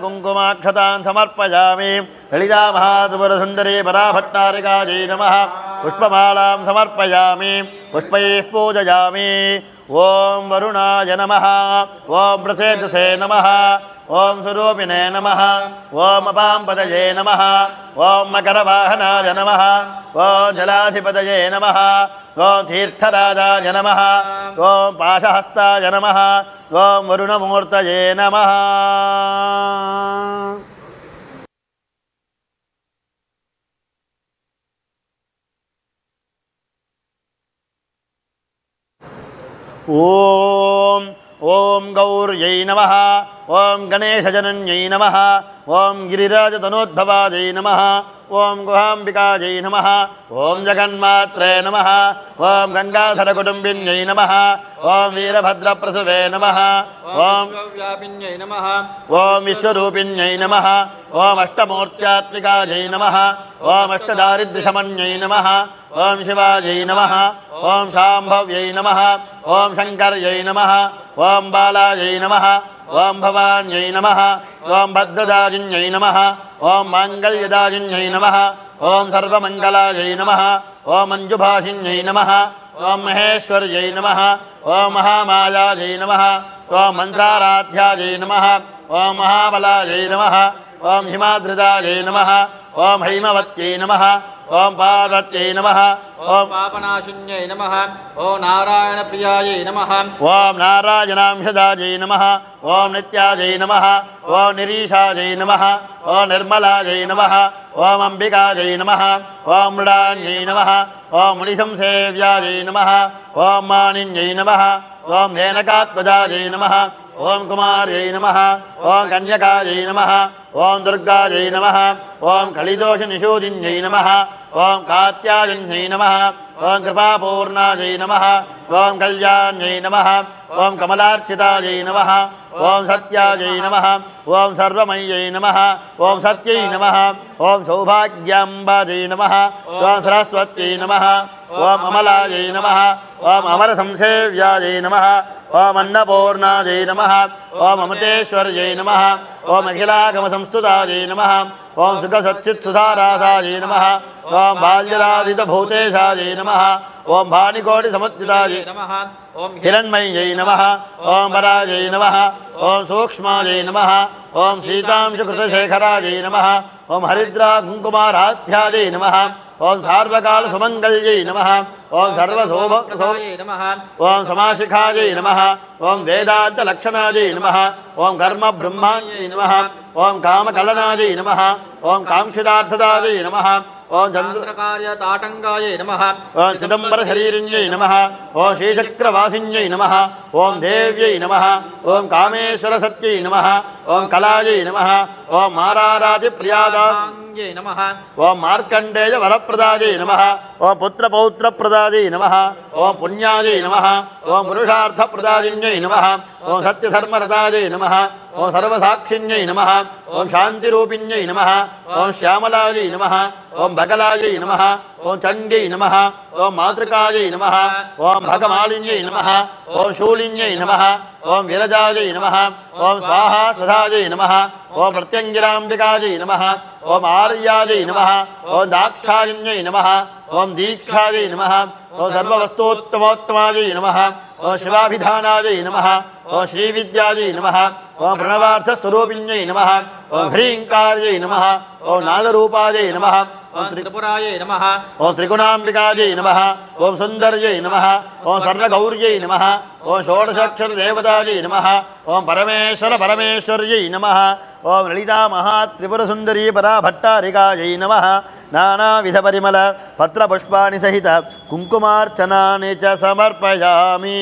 गन्धकुङ्कुमाक्षतान् समर्पयामि ललिता महात्रिपुरसुन्दरी पराभट्टारिकायै नमः पुष्पमालां समर्पयामि पुष्पैः पूजयामि ओं वरुणाय नमः ओं प्रचेतसे नमः ओं स्वरूपिणे नमः ओं अपांपतये नमः ओं मकरवाहनाय नमः ओं जलाधिपतये नमः ओं तीर्थराजाय नमः ओं पाशहस्ताय नमः ओं वरुणमूर्तये नमः। ओम ओम गौर्यै नमः ओम गणेशजनन्यै नमः ओम गिरिराजतनोद्भवायै नमः ओम गुहाम्बिकायै नमः ओम जगन्मात्रे नमः ओम गंगाधरकुटुम्बिन्यै नमः ओम वीरभद्रप्रसुवे नमः ओम विश्वव्यापिन्यै नमः ओम विश्वरूपिण्यै नमः ओम अष्टमूर्त्यात्मिकायै नमः ओम अष्टदारिद्र्यशमन्यै नमः ओम शिवायै नमः ओम शाम्भव्यै नमः ओम शंकर्यै नमः ओम बालायै नमः ओम भवान्यै नमः ओम भद्रदाजिन्यै नमः ओम मांगल्यदाजिन्यै नमः ओम सर्वमंगलायै नमः ओम मंजुभाषिन्यै नमः ओम महेश्वर्यै नमः ओम महामायायै नमः ओम मंत्राराध्यायै नमः ओम महाबलायै नमः ओम हिमाद्रिदायै नमः ओम हैमवत्यै नमः ओम पार्वत्यै नमः ओम पापनाशिन्यै नमः ओम नारायणप्रियायै नमः ओम नारायणांशदायै नमः ओम नित्यायै नमः ओम निरीशायै नमः ओम निर्मलायै नमः ओम अंबिकायै नमः ओम मृडान्यै नमः ओम मुनिसंसेव्यायै नमः ओम मानिन्यै नमः ओम मेनकात्मजायै नमः ओम कुमार्यै नमः ओम कन्यकायै नमः ओम दुर्गायै नमः ओम कलिदोषनिषूदिन्यै नमः ओम कात्यायन्यै नमः ओम कृपापूर्णायै नमः ओम कल्याण्यै नमः ओम कमलार्चितायै नमः ओम सत्यायै नमः ओम सर्वमय्यै नमः ओम सत्यै नमः ओम सौभाग्याम्बायै नमः ओम सरस्वत्यै नमः ओम अमलायै नमः ओम अमरसंसेव्यायै नमः ओम अन्नपूर्णायै नमः ओम अमृतेश्वर्यै नमः ओम अखिलागमसंस्तुतायै नमः ओम सुखसच्चित्सुधारासायै नमः ओम बाल्यलादितभूतेशायै नमः ओम भानिकोटिसमुद्दितायै नमः ओम हिरण्मय्यै नमः ओम परायै नमः ओम सूक्ष्मायै नमः ओम सीतांशुकृतशेखरायै नमः ओम हरिद्रा कुङ्कुमाराध्यायै नमः ओम सार्वकालसुमङ्गल्यै नमः ओम सर्वशोभसोभये नमः ओम समाशिखायै नमः ओम वेदान्तलक्षणायै नमः ओम कर्मब्रह्मायै नमः ओम कामकलनायै नमः ओम काङ्क्षितार्थदायै नमः ओम चन्द्रकार्यताटङ्गायै नमः ओम चिदम्बरशरीरिण्यै नमः ओम श्रीचक्रवासिन्यै नमः ओम देव्यै नमः ओम कामेश्वरसत्यै नमः ओम कलायै नमः ओम माराराधिप्रियादायै नमः ओम मार्कण्डेय वरप्रदायै नमः ओम पुत्रपौत्रप्रदायै नमः ओम पुण्यायै नमः ओम पुरुषार्थप्रदायिन्यै नमः ओम सत्यधर्मरतायै नमः ओम सर्वसाक्षिण्यै नमः ओम शान्तिरूपिण्यै नमः ओम श्यामलायै नमः ओम भगलायै नमः ओम चण्ड्यै नमः ओम मातृकायै नमः ओम भगमालिन्यै नमः ओम शूलिन्यै नमः ओम विरजायै नमः ओम स्वाहा स्वधायै नमः ओम प्रत्यङ्गिराम्बिकायै नमः ओम आर्यायै नमः ओम दाक्षायिन्यै नमः ओम दीक्षायै नमः ओम सर्ववस्तोत्तमोत्तमायै नमः ओम शिवाभिधानायै नमः ओम श्रीविद्यायै नमः ओम प्रणवार्थस्वरूपिण्यै नमः ओम ह्रीङ्कार्यै नमः ओम नादरूपायै नमः ओम त्रिपुरायै नमः ओम त्रिगुणाम्बिकायै नमः ओम सुन्दर्यै नमः ओम स्वर्णगौर्यै नमः ओम षोडशाक्षरदेवतायै नमः ओम परमेश्वर परमेश्वर्यै नमः ओम ललिता महात्रिपुरसुन्दरी पराभट्टारिकायै नमः नानाविधपरिमल पत्रपुष्पाणि सहित कुङ्कुमार्चनानि च समर्पयामि।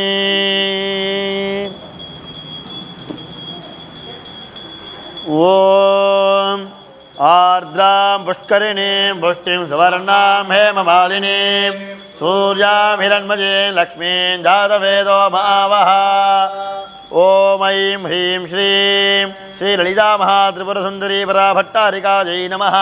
ओम आर्द्रां पुष्करिणीं पुष्टिं सुवर्णां हेममालिनीं सूर्यां हिरण्मयीं लक्ष्मीं जातवेदो मावः। ओम ऐं ह्रीं श्रीं श्रीललिता महात्रिपुरसुन्दरी पराभट्टारिकायै नमः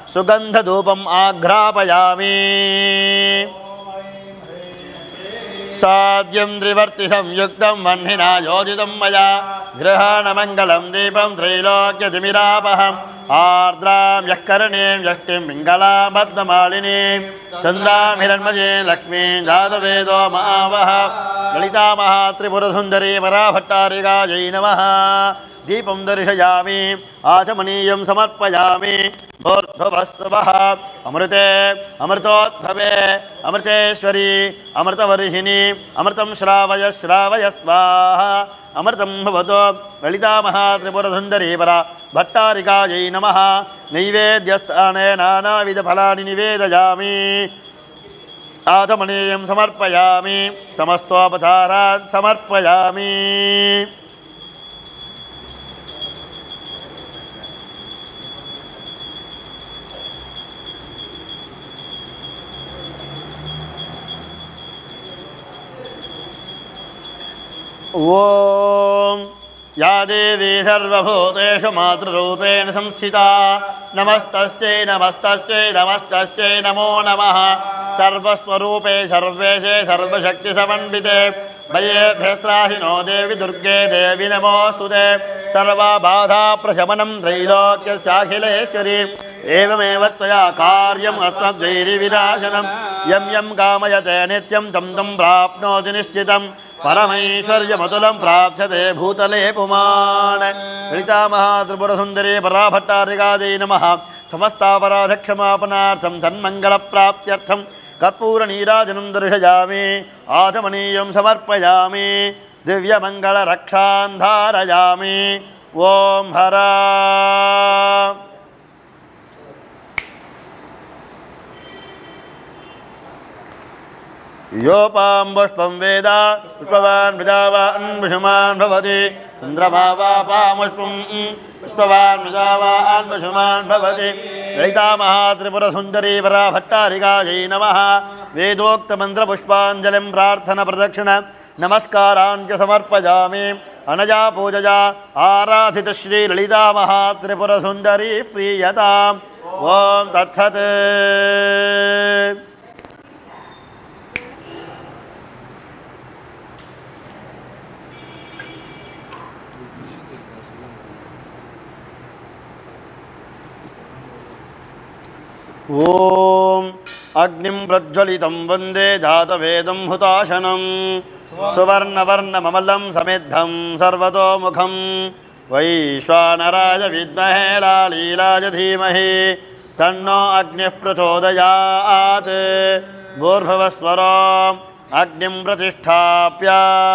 सुगन्धधूपम् आघ्रापयामि। साध्यं त्रिवर्ति संयुक्तं वह्निना योजितं मया गृहाणमङ्गलं दीपं त्रैलोक्यतिमिरापहम् आर्द्रां यः करणीं यष्टिं पिङ्गलां पद्ममालिनीं चन्द्रां हिरण्मये लक्ष्मीं जातवेदो महावः ललिता महात्रिपुरसुन्दरी पराभट्टारिकायै नमः दीपं दर्शयामि आचमनीयं समर्पयामि भूर्भुवस्सुवः अमृते अमृतोद्भवे अमृतेश्वरी अमृतवर्षिणी अमृतं श्रावय श्रावय स्वाहा अमृतं भवतु ललिता महात्रिपुरसुन्दरी परा भट्टारिकायै नमः नैवेद्यस्थाने नानाविधफलानि निवेदयामि आचमनीयं समर्पयामि समस्तोपचारान् समर्पयामि ओम या देवी सर्वभूतेषु मातृरूपेण संस्थिता नमस्तस्यै नमस्तस्यै नमस्तस्यै नमो नमः सर्वस्वरूपे सर्वेशे सर्वशक्तिसमन्विते भयेभ्यस्त्राहिनो देवी दुर्गे देवी नमोऽस्तुते सर्वबाधाप्रशमनं त्रैलोक्यस्याखिलेश्वरी एवमेव त्वया कार्यम् अस्मद्वैरिविनाशनं यं यं कामयते नित्यं तं तं प्राप्नोति निश्चितं परमैश्वर्यमतुलं प्राप्स्यते भूतले पुमान् ललिता महात्रिपुरसुन्दरी पराभट्टारिकायै नमः समस्तापराधक्षमापनार्थं सन्मङ्गलप्राप्त्यर्थं कर्पूरनीराजनं दर्शयामि आचमनीयं समर्पयामि दिव्यमङ्गलरक्षान् धारयामि ॐ हरा योपां पुष्पं वेद पुष्पवान् प्रजावान् पशुमान् भवति चन्द्रमा वापामुष्पं पुष्पवान् प्रजावान् पशुमान् भवति ललिता महात्रिपुरसुन्दरी पराभट्टारिकायै नमः वेदोक्तमन्त्रपुष्पाञ्जलिं प्रार्थनप्रदक्षिण नमस्कारान् च समर्पयामि अनया पूजया आराधितश्री ललिता महात्रिपुरसुन्दरी प्रीयताम् ॐ तत्सत् ओम अग्निं प्रज्वलितं वन्दे जातवेदं हुताशनं सुवर्णवर्णममलं समिद्धं सर्वतोमुखं वैश्वानराय विद्महे लालीलाय धीमहि तन्नो अग्निः प्रचोदयात् भूर्भुवस्वरो अग्निं प्रतिष्ठाप्य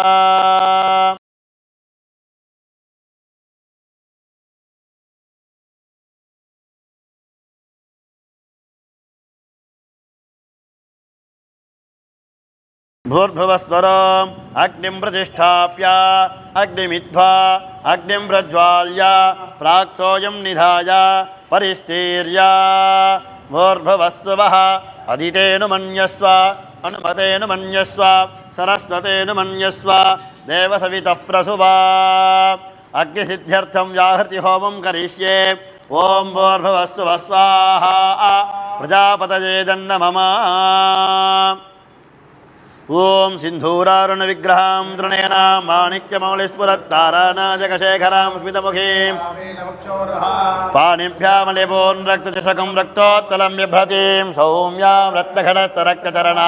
भूर्भुवस्वरो अग्निं प्रतिष्ठाप्य अग्निमिध्वा अग्निं प्रज्वाल्य प्राक्तोयं निधाय परिस्तीर्य भूर्भुवस्सुवः अदितेन मन्यस्व अनुमतेन मन्यस्व सरस्वतेन मन्यस्व देवसवितः प्रसुवा अग्निसिद्ध्यर्थं व्याहृति होमं करिष्ये ओम भूर्भुवस्सुवः स्वाहा प्रजापतये दन्नमम ओम सिंधूरारुण विग्रहां तृणयनां माणिक्यमौलिस्फुरत्तारानाजकशेखरां स्मितमुखीं पाणिभ्यामलेपोन् रक्तचषकं रक्तोत्तलं बिभ्रतीं सौम्यां रत्नघटस्थरक्तचरणां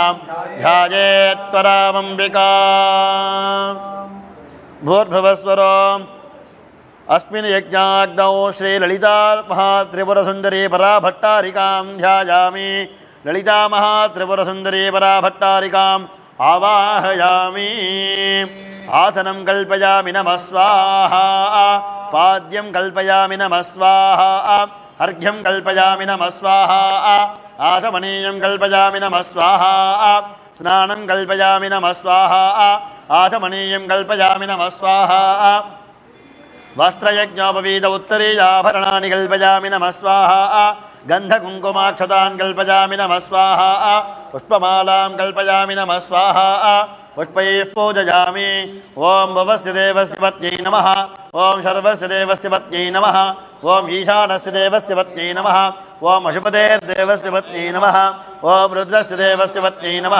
ध्यायेत्परामम्बिकां भूर्भुवस्वरो अस्मिन् यज्ञाग्नौ श्रीललिता महात्रिपुरसुन्दरी पराभट्टारिकां ध्यायामि ललिता महात्रिपुरसुन्दरी पराभट्टारिकाम् आवाहयामि आसनं कल्पयामि नमः स्वाहा पाद्यं कल्पयामि नमः स्वाहा अर्घ्यं कल्पयामि नमः स्वाहा आचमनीयं कल्पयामि नमः स्वाहा स्नानं कल्पयामि नमः स्वाहा आचमनीयं कल्पयामि नमः स्वाहा वस्त्रयज्ञोपवीत उत्तरीयाभरणानि कल्पयामि नमः स्वाहा गन्धकुङ्कुमाक्षतान् कल्पयामि नमः स्वाहा पुष्पमालां कल्पयामि नमः स्वाहा पुष्पैः पूजयामि ओम भवस्य देवस्य पत्न्यै नमः ओम शर्वस्य देवस्य पत्न्यै नमः ओम ईशानस्य देवस्य पत्न्यै नमः ओम अशुपतेर्देवस्य पत्न्यै नमः ओम रुद्रस्य देवस्य पत्न्यै नमः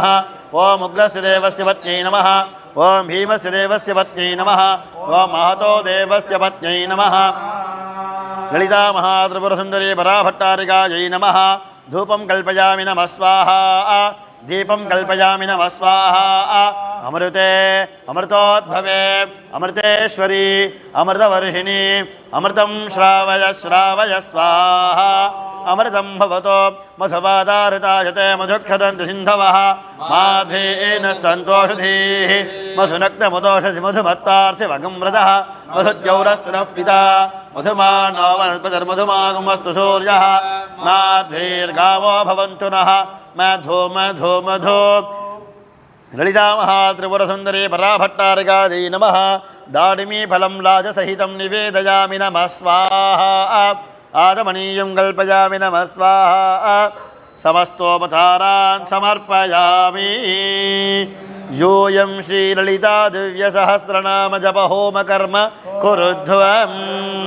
ओम उग्रस्य देवस्य पत्न्यै नमः ओम भीमस्य देवस्य पत्न्यै नमः ओम महतो देवस्य पत्न्यै नमः ललिता महात्रिपुरसुन्दरी पराभट्टारिकायै नमः धूपं कल्पयामि नमः स्वाहा दीपं कल्पयामि नमः स्वाहा अमृते अमृतोद्भवे अमृतेश्वरी अमृतवर्षिणी अमृतं श्रावय श्रावय स्वाहा अमृतं भवतो मधुवादारतायते मधुक्षरन्ति सिन्धवः माध्वेन सन्तोषधीः मधुनक्तमुदोषधि मधुमत्तार्थिवगमृतः मधुद्यौरस्तनः पिता मधुमानो वनस्पतिर्मधुमागमस्तु सूर्यः माध्वीर्गावो भवन्तु नः मधु मधु मधु ललिता महात्रिपुरसुन्दरी पराभट्टारिकायै नमः दाडिमी फलं लाजसहितं निवेदयामि नमः स्वाहा आदमनीयं कल्पयामि नमः स्वाहा समस्तोपचारान् समर्पयामि योऽयं श्रीललिता दिव्यसहस्रनाम जप होम कर्म कुरुध्वम्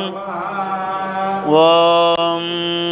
ॐ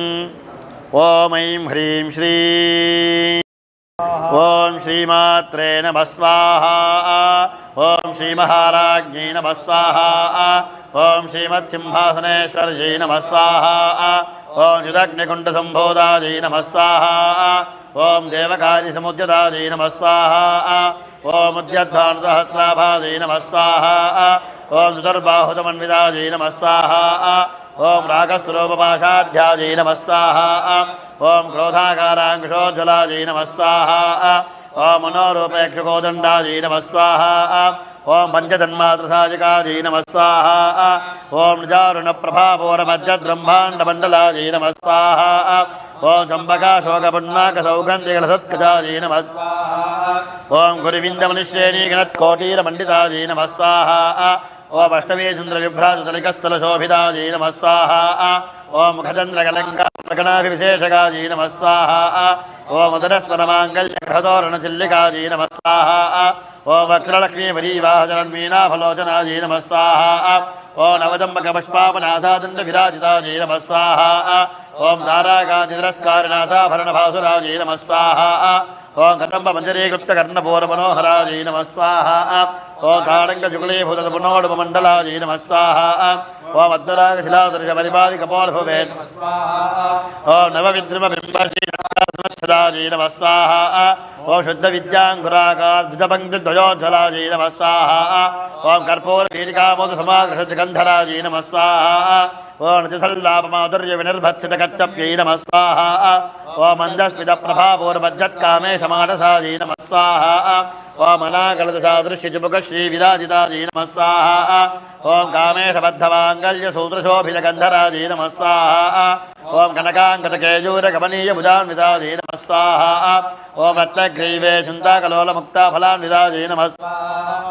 ॐ ऐं ह्रीं श्रीं ओम श्रीमात्रे नमः स्वाहा ओम श्रीमहाराज्ञै नमः स्वाहा ओम श्रीमत्सिंहासनेश्वर्यै नमः स्वाहा ओम चिदग्निकुण्डसम्भोदायै नमः स्वाहा ओम देवकार्यसमुद्यतायै नमः स्वाहा ओम उद्यद्भानुसहस्राभायै नमः स्वाहा ओम चतुर्बाहुतमन्वितायै नमः स्वाहा ओम रागस्वरूपपाशाढ्यायै नमः स्वाहा ओम क्रोधाकाराङ्कुशोज्ज्वलायै नमः स्वाहा ओम मनोरूपेक्षुकोदण्डायै नमः स्वाहा ओम पञ्चतन्मात्रसायकायै नमः स्वाहा ओम निजारुणप्रभापूरमज्जद्ब्रह्माण्डमण्डलायै नमः स्वाहा ओम चम्बकाशोकपुण्णाकसौगन्धिकलसत्कजायै नमः स्वाहा ओम गुरुविन्दमनुश्रेणीगणत्कोटीरमण्डितायै नमः स्वाहा ओम अष्टमे चन्द्रविभ्राजतलिकस्थलशोभितायै नमः स्वाहा ओम मुखचन्द्रकलङ्काप्रगणाभिविशेषकायै नमः स्वाहा ओम उदरस्मरमाङ्गल्यघटोरणचिल्लिकायै नमः स्वाहा ओम वक्रलक्ष्मीवरीवाहजनन्मीनाफलोचनायै नमः स्वाहा ओम नवदम्बकपुष्पापनासादण्डविराजितायै नमः स्वाहा ओम ताराकान्तितिरस्कारिणासाभरणभासुरायै नमः स्वाहा ओम कदम्बमञ्जरीकृप्तकर्णपूरमनोहरायै नमः स्वाहा ओम तारङ्गजुगलीभूतपुनोडुपमण्डलायै नमः स्वाहा ओम अद्वरागशिलादर्शपरिपालिकपोलभुवे नमः स्वाहा ओम नवविद्रुमबिम्बश्रीनक्षदायै नमः स्वाहा ओम शुद्धविद्याङ्कुराकार्धपङ्क्तिद्वयोज्ज्वलायै नमः स्वाहा ओम कर्पूरवीरिकामोदसमाकृतगन्धरायै नमः स्वाहा ओम नृतिसल्लापमाधुर्यविनिर्भत्सितकच्छप्यै नमः स्वाहा ओम मन्दस्मितप्रभापूर्वज्जत्कामेशमानसायै नमः स्वाहा ओम अनाकलदसादृश्यचुमुखश्रीविराजितायै नमः स्वाहा ओम कामेशबद्धमाङ्गल्यसूत्रशोभितगन्धरायै नमः स्वाहा ओम कनकाङ्कतकेयूरकमनीयभुजान्वितायै नमः स्वाहा ओम रत्नग्रीवे चिन्ताकलोलमुक्ताफलान्वितायै नमः स्वाहा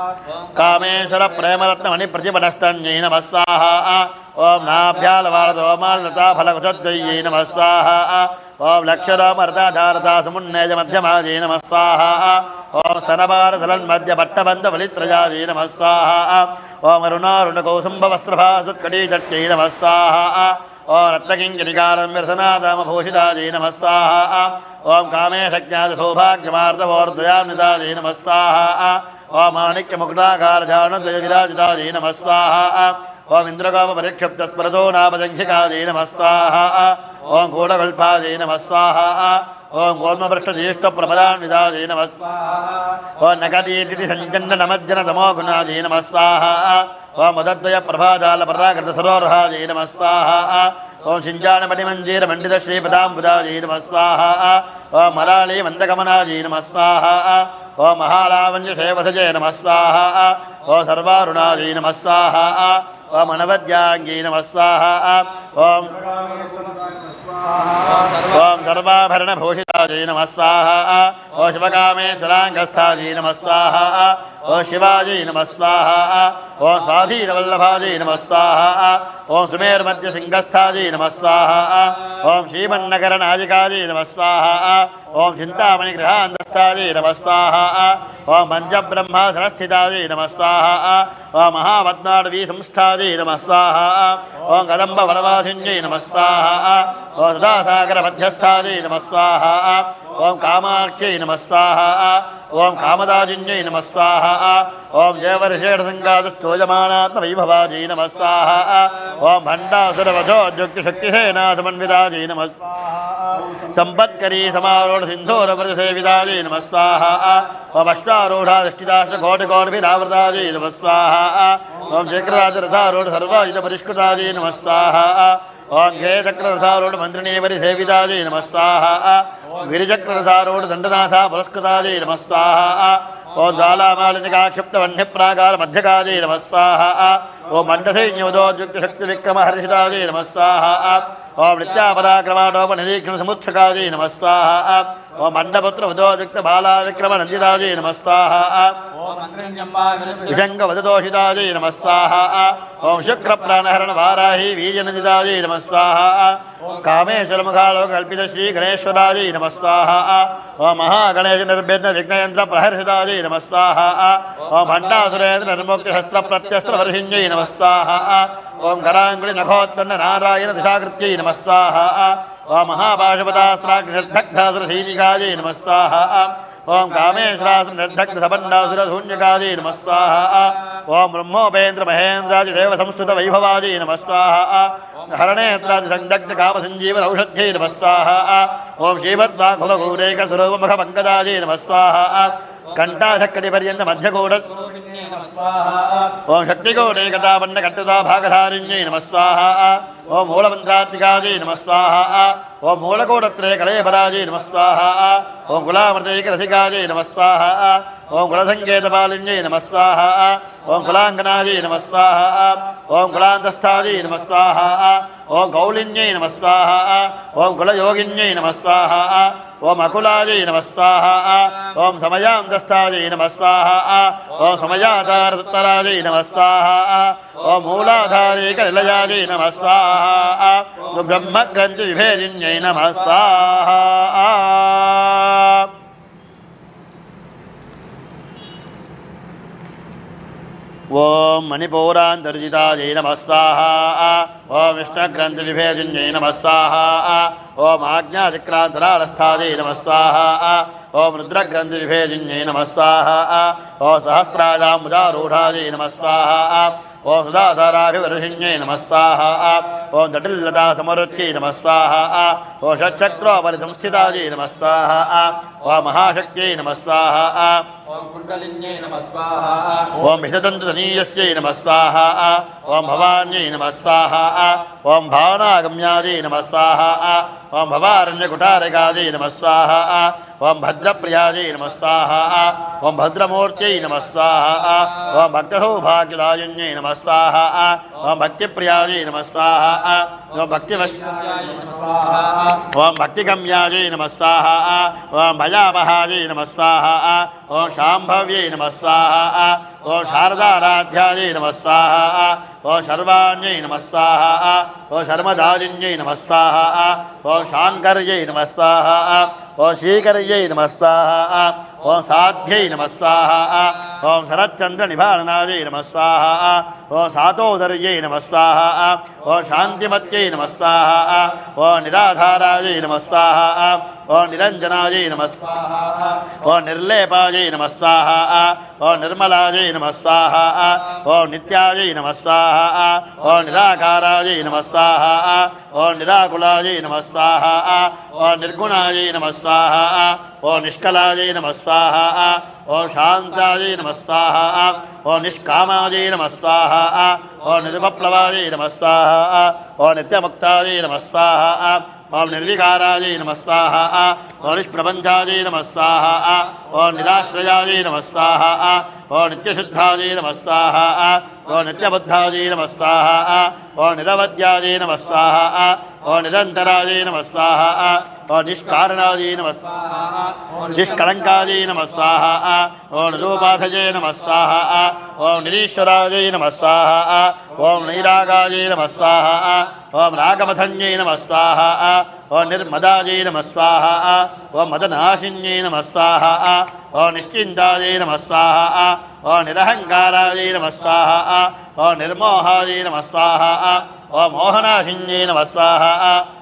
कामेश्वरप्रेमरत्नमणिप्रतिपटस्तन्यै नमः स्वाहा ओम नाभ्यालवारदोमालताफलकुचद्वय्यै नमः स्वाहा ओम लक्षरामर्ताधारतासमुन्नेयमध्यमायै नमः स्वाहा ओम स्तनभारतलन्मध्यपट्टबन्धबलित्रयायै नमः स्वाहा ओम अरुणारुणकौसुम्भवस्त्रभासुत्कटीचट्यै नमः स्वाहा ओम रत्नकिङ्कणिकारम्यरसनादामभूषितायै नमः स्वाहा ओम कामेशज्ञातसौभाग्यमार्दवोर्द्वयान्वितायै नमः स्वाहा ओम माणिक्यमुकुटाकारजानुद्वयविराजितायै नमः स्वाहा ओम इन्द्रगोपपरिक्षिप्तस्मरतो नापजङ्घिकायै नमः स्वाहा ओम कूटकल्पायै नमः स्वाहा ओम गोल्मपृष्ठज्येष्ठप्रपदान्वितायै नमः स्वाहा ओम नकदीतिथिसञ्जन्ननमज्जनतमोगुणायै नमः स्वाहा ओम उदद्वयप्रभाजालपराकृतसरोर्हायै नमः स्वाहा ओम शिञ्जानमणिमञ्जीरमण्डितश्रीपदाम्बुजायै नमः स्वाहा ओम मराळी मन्दगमनायै नमः स्वाहा ओम महालावण्यशेवसजय नमः स्वाहा ओम सर्वारुणायै नमः स्वाहा ओम अनवद्याङ्गी नमः स्वाहा ओम ओम सर्वाभरणभूषितायै नमः स्वाहा ओम शिवकामेश्वराङ्गस्थायै नमः स्वाहा ओम शिवायै नमः स्वाहा ओम स्वाधीनवल्लभायै नमः स्वाहा ओम सुमेर्मध्यसिंहस्थायै नमः स्वाहा ओम श्रीमन्नगरनायकायै नमः स्वाहा ओम चिन्तामणिगृहान्तस्थायै नमः स्वाहा ओम पञ्चब्रह्मासनस्थितायै नमः स्वाहा ओम महापद्माडवीसंस्थायै नमः स्वाहा ओम कदम्बवनवासिन्यै नमः स्वाहा ओम सुधासागरमध्यस्थायै नमः स्वाहा ओम कामाक्ष्यै नमः स्वाहा ओम कामदाजिन्यै नमः स्वाहा ओम जयवर्षेणसङ्गातस्तोयमानात्मवैभवाजै नमः स्वाहा ओम भण्डासुरवधोद्युक्तशक्तिसेनासमन्विताजै नमः स्वाहा सम्पत्करी समारोढसिन्धूरव्रतसेविताजै नमः स्वाहा ओम अश्वारूढाधिष्ठिताशकोटिकोटिभिरावृताजै नमः स्वाहा ओम चक्रराजरथारूढ सर्वायुधपरिष्कृताजै नमः स्वाहा ओम घेचक्ररथारूढ मन्त्रिणीवरिसेविताजै नमः स्वाहा गिरिचक्ररथारूढ दण्डनाथा पुरस्कृताजै नमः स्वाहा ओम ज्वालामालिनिकाक्षिप्तवह्निप्राकार मध्यकाजै नमः स्वाहा ओम मण्डसैन्योदोद्युक्तशक्तिविक्रमहर्षिताजै नमः स्वाहा ओम नित्यापराक्रमाटोपनिरीक्षणसमुत्सकाजै नमः स्वाहा ओम मण्डपुत्रवधोद्युक्तबालाविक्रमनन्दिताजै नमः स्वाहा विशङ्गवदतोषिताजै नमः स्वाहा ओम शुक्रप्राणहरणवाराही वीर्यनन्दिताजै नमः स्वाहा कामेश्वरमुखालोकल्पितश्रीगणेश्वराजै नमः स्वाहा ओम महागणेशनिर्विघ्नविघ्नयन्त्रप्रहर्षिताजै नमः स्वाहा ओम भण्डासुरेन्द्रनिर्मुक्तिशस्त्रप्रत्यस्त्रवर्षिण्यै नमः स्वाहा ओम कराङ्गुलिनखोत्पन्ननारायण दिशाकृत्यै नमः स्वाहा ओम महापाशुपतास्त्राग्निर्दग्धासुरसैनिकाजै नमः स्वाहा ओम कामेश्वरासुरनिर्दग्धसपन्नासुरशून्यकाजै नमः स्वाहा ओम ब्रह्मोपेन्द्रमहेन्द्रादिदेवसंस्तुतवैभवाजै नमः स्वाहा हरणेन्द्रादिसंदग्धकामसञ्जीवनौषध्यै नमः स्वाहा ओम श्रीमद्वाग्भवगौरेकस्वरूपमुखपङ्कजाजै नमः स्वाहा कंठाधक्कटिपर्यन्त मध्यकोट ओम शक्तिकोटैकतापन्नकर्तता भागधारिण्यै नमः स्वाहा ओम मूलमन्त्रात्मिकाजै नमः स्वाहा ओम मूलकोटत्रय कलयपराजै नमः स्वाहा ओम कुलामृतैकरसिकाजै नमः स्वाहा ओम कुलसङ्केतपालिन्यै नमः स्वाहा ओम कुलाङ्गनाजै नमः स्वाहा ओम कुलान्तस्थाजै नमः स्वाहा ओम कौलिन्यै नमः स्वाहा ओम कुलयोगिन्यै नमः स्वाहा ओम अकुलाजै नमः स्वाहा ओम समयान्तस्थाजै नमः स्वाहा ओम समयाधारतत्पराजै नमः स्वाहा ओम मूलाधारैकनिलयाजै नमः स्वाहा ब्रह्मग्रन्थिविभेदिन्यै नमः स्वाहा ओम मणिपूरान्तर्जिताजै नमः स्वाहा ओम विष्णुग्रन्थिविभेदिन्यै नमः स्वाहा ओम आज्ञाचक्रान्तरालस्थाजै नमः स्वाहा ओम रुद्रग्रन्थिविभेदिन्यै नमः स्वाहा ओम सहस्राजाम्बुजारूढाजै नमः स्वाहा ओम सुधाधाराभिवर्षिण्यै नमः स्वाहा ओम जटिललतासमरुच्यै नमः स्वाहा ओम षट्चक्रोपरिसंस्थिताजै नमः स्वाहा ओम महाशक्त्यै नमः स्वाहा ओम कुण्डलिन्यै नमः स्वाहा ओम विशतन्तनीयस्यै नमः स्वाहा ओम भवान्यै नमः स्वाहा ओम भावनागम्याजै नमः स्वाहा ओम भवारण्यकुटारिकाजै नमः स्वाहा ओम भद्रप्रियाजै नमः स्वाहा ओम भद्रमूर्त्यै नमः स्वाहा ओम भक्तसौभाग्यदायिन्यै नमः स्वाहा ओम भक्तिप्रियाजै नमः स्वाहा ओम भक्तिवश्याजै नमः स्वाहा ओम भक्तिगम्याजै नमः स्वाहा ओम भयावहाजै नमः स्वाहा ओम शाम्भव्यै नमः स्वाहा ओम शारदाराध्यायै नमः स्वाहा ओम शर्वाण्यै नमः स्वाहा ओम शर्मदाजिन्यै नमः स्वाहा ओम शाङ्कर्यै नमः स्वाहा ओम श्रीकर्यै नमः स्वाहा ओम साध्यै नमः स्वाहा ओम शरच्चन्द्रनिभाननायै नमः स्वाहा ओम सातोदर्यै नमः स्वाहा ओम शान्तिमत्यै नमः स्वाहा ओम निराधारायै नमः स्वाहा ओम निरञ्जनायै नमः स्वाहा ओम निर्लेपायै नमः स्वाहा ओम निर्मलायै नमः स्वाहा ओम नित्यायै नमः स्वाहा ओम निराकारायै नमः स्वाहा ओम निराकुलायै नमः स्वाहा ओम निर्गुणायै नमः स्वाहा ओम निष्कलायै नमः स्वाहा ओम शान्तायै नमः स्वाहा ओम निष्कामायै नमः स्वाहा ओम निर्विप्लवायै नमः स्वाहा ओम नित्यमुक्तायै नमः स्वाहा ओम निर्विकारायै नमः स्वाहा ओम निष्प्रपञ्चायै नमः स्वाहा ओम निराश्रयायै नमः स्वाहा ओम नित्यशुद्धायै नमः स्वाहा ओम नित्यबुद्धायै नमः स्वाहा ओम निरवध्यायै नमः स्वाहा ओम निरन्तरायै नमः स्वाहा ओम निष्कारणायै नमः स्वाहा ओम निष्कलङ्कायै नमः स्वाहा ओम निरूपाधये नमः स्वाहा ओम निरीश्वरायै नमः स्वाहा ओम नैरागायै नमः स्वाहा ओम रागमथन्यै नमः स्वाहा ओम निर्मदायै नमः स्वाहा ओम मदनाशिन्यै नमः स्वाहा ओम निश्चिन्तायै नमः स्वाहा ओम निरहङ्कारायै नमः स्वाहा ओम निर्मोहायै नमः स्वाहा ओम मोहनाशिन्यै नमः स्वाहा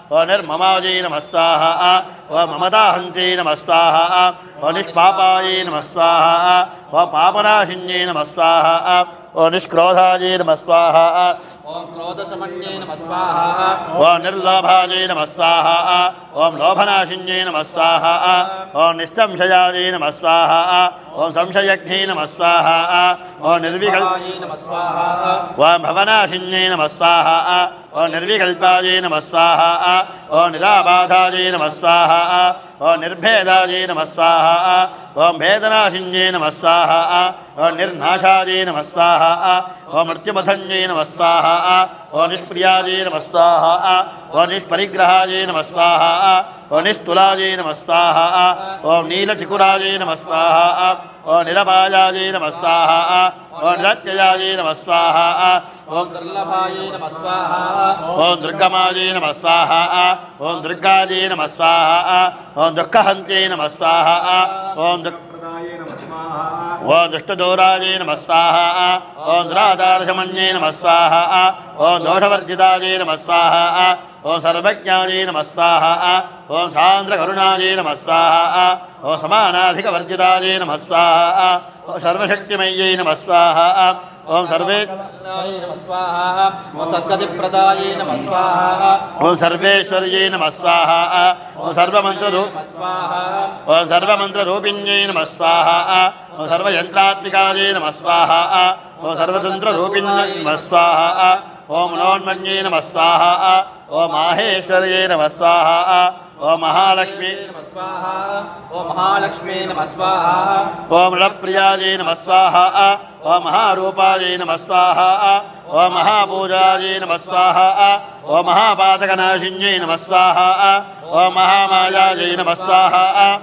ओ निर्ममायै नमः स्वाहा ओ ममताहन्त्यै नमः स्वाहा ओ निष्पापायै नमः स्वाहा ओ पापनाशिन्यै नमः स्वाहा ओ निष्क्रोधायै नमः स्वाहा ॐ क्रोधशमन्यै नमः स्वाहा ओ निर्लोभायै नमः स्वाहा ॐ लोभनाशिन्यै नमः स्वाहा ॐ निस्संशयायै नमः स्वाहा ॐ संशयज्ञै नमः स्वाहा ॐ निर्विकल्प नमः स्वाहा ॐ भवनाशिन्यै नमः स्वाहा ॐ निर्विकल्पायै नमः स्वाहा ॐ निराबाधायै नमः स्वाहा ॐ निर्भेदायै नमः स्वाहा ॐ भेदनाशिन्यै नमः स्वाहा ॐ निर्नाशायै नमः स्वाहा ॐ मृत्युमथन्यै नमः स्वाहा ॐ निष्प्रियायै नमः स्वाहा ॐ निष्परिग्रहायै नमः स्वाहा ॐ निस्तुलायै नमः स्वाहा ॐ नीलचिकुरायै नमः स्वाहा ॐ निरपायायै नमः स्वाहा ॐ निरत्ययायै नमः स्वाहा ॐ दुर्लभायै नमः स्वाहा ॐ दुर्गमायै नमः स्वाहा ॐ दुर्गायै नमः स्वाहा ॐ दुःखहन्त्यै नमः स्वाहा ॐ दुःख ॐ दुष्टदूरायै नमः स्वाहा ॐ दुराचारशमन्यै नमः स्वाहा ॐ दोषवर्जितायै नमः स्वाहा ॐ सर्वज्ञायै नमः स्वाहा ॐ सान्द्रकरुणायै नमः स्वाहा ॐ समानाधिकवर्जितायै नमः स्वाहा ॐ सर्वशक्तिमय्यै नमः स्वाहा ॐ सर्वे नमः स्वाहा ॐ सद्गतिप्रदायै नमः स्वाहा ॐ सर्वेश्वर्यै नमः स्वाहा ॐ सर्वमन्त्ररूप नमः स्वाहा ॐ सर्वमन्त्ररूपिण्यै नमः स्वाहा ॐ सर्वयन्त्रात्मिकायै नमः स्वाहा ॐ सर्वतन्त्ररूपिण्यै नमः स्वाहा ॐ मनोन्मन्यै नमः स्वाहा ॐ माहेश्वर्यै नमः स्वाहा ॐ महालक्ष्मी नमः स्वाहा ॐ महालक्ष्मी नमः स्वाहा ॐ रणप्रियायै नमः स्वाहा ॐ महारूपायै नमः स्वाहा ॐ महापूजायै नमः स्वाहा ॐ महापातकनाशिन्यै नमः स्वाहा ॐ महामायायै नमः स्वाहा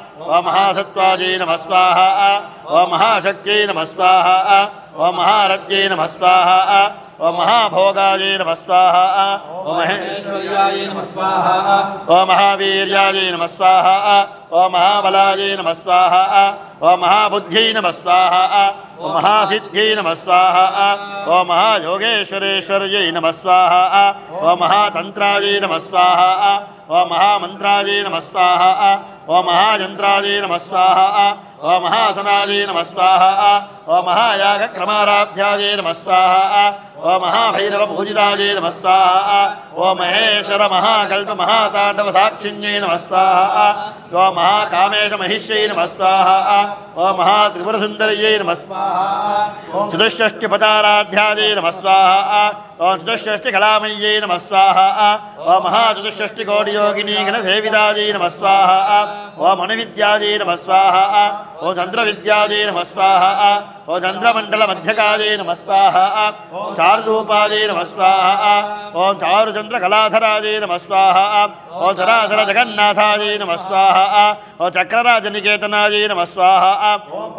ॐ महासत्त्वायै नमः स्वाहा ॐ महाशक्त्यै नमः स्वाहा ॐ महारत्यै नमः स्वाहा ॐ महाभोगायै नमः स्वाहा ॐ महेश्वर्यायै नमः स्वाहा ॐ महावीर्यायै नमः स्वाहा ॐ महाबलायै नमः स्वाहा ॐ महाबुद्ध्यै नमः स्वाहा ॐ महासिद्ध्यै नमः स्वाहा ॐ महायोगेश्वरेश्वर्यै नमः स्वाहा ॐ महातन्त्रायै नमः स्वाहा ॐ महामन्त्रायै नमः स्वाहा ॐ महायन्त्रायै नमः स्वाहा ॐ महासनायै नमः स्वाहा ॐ महायागक्रमाराध्यायै नमः स्वाहा ॐ महाभैरवपूजितायै नमः स्वाहा ॐ महेश्वर महाकल्प महाताण्डवसाक्षिण्यै नमः स्वाहा ॐ महाकामेशमहिष्यै नमः स्वाहा ॐ महात्रिपुरसुन्दर्यै नमः स्वाहा ॐ चतुष्षष्टिपदाराध्यायै नमः स्वाहा ॐ चतुष्षष्टिकलामय्यै नमः स्वाहा ॐ महाचतुष्षष्टिकोटियोगिनी गणसेवितायै नमः स्वाहा ॐ मणिविद्यायै नमः स्वाहा ॐ चन्द्रविद्यायै नमः स्वाहा ॐ चन्द्रमण्डलमध्यकायै नमः स्वाहा ॐ चारुरूपायै नमः स्वाहा ॐ चारुचन्द्रकलाधरायै नमः स्वाहा ॐ चराचरजगन्नाथायै नमः स्वाहा ॐ चक्रराजनिकेतनायै नमः स्वाहा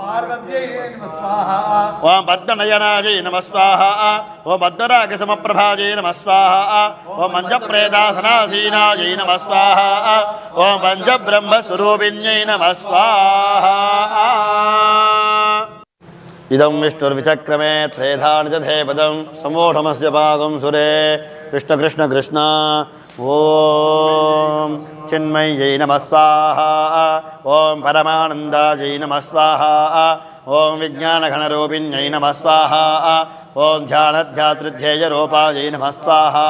ॐ पद्मनयनायै नमः स्वाहा ॐ पद्मरागसमप्रभायै नमः स्वाहा ॐ पञ्चप्रेदासनासीनायै नमः स्वाहा ॐ पञ्चब्रह्मस्वरूपिण्यै नमः स्वाहा इदं विष्णुर्विचक्रमे त्रेधानि च पदं सम्मोढमस्य पागं सुरे कृष्ण कृष्ण कृष्ण ॐ चिन्मय्यै नमः स्वाहा ॐ परमानन्दायै नमः स्वाहा ॐ विज्ञानघनरूपिण्यै नमः स्वाहा ॐ ध्यानध्यातृध्येयरूपायै नमः स्वाहा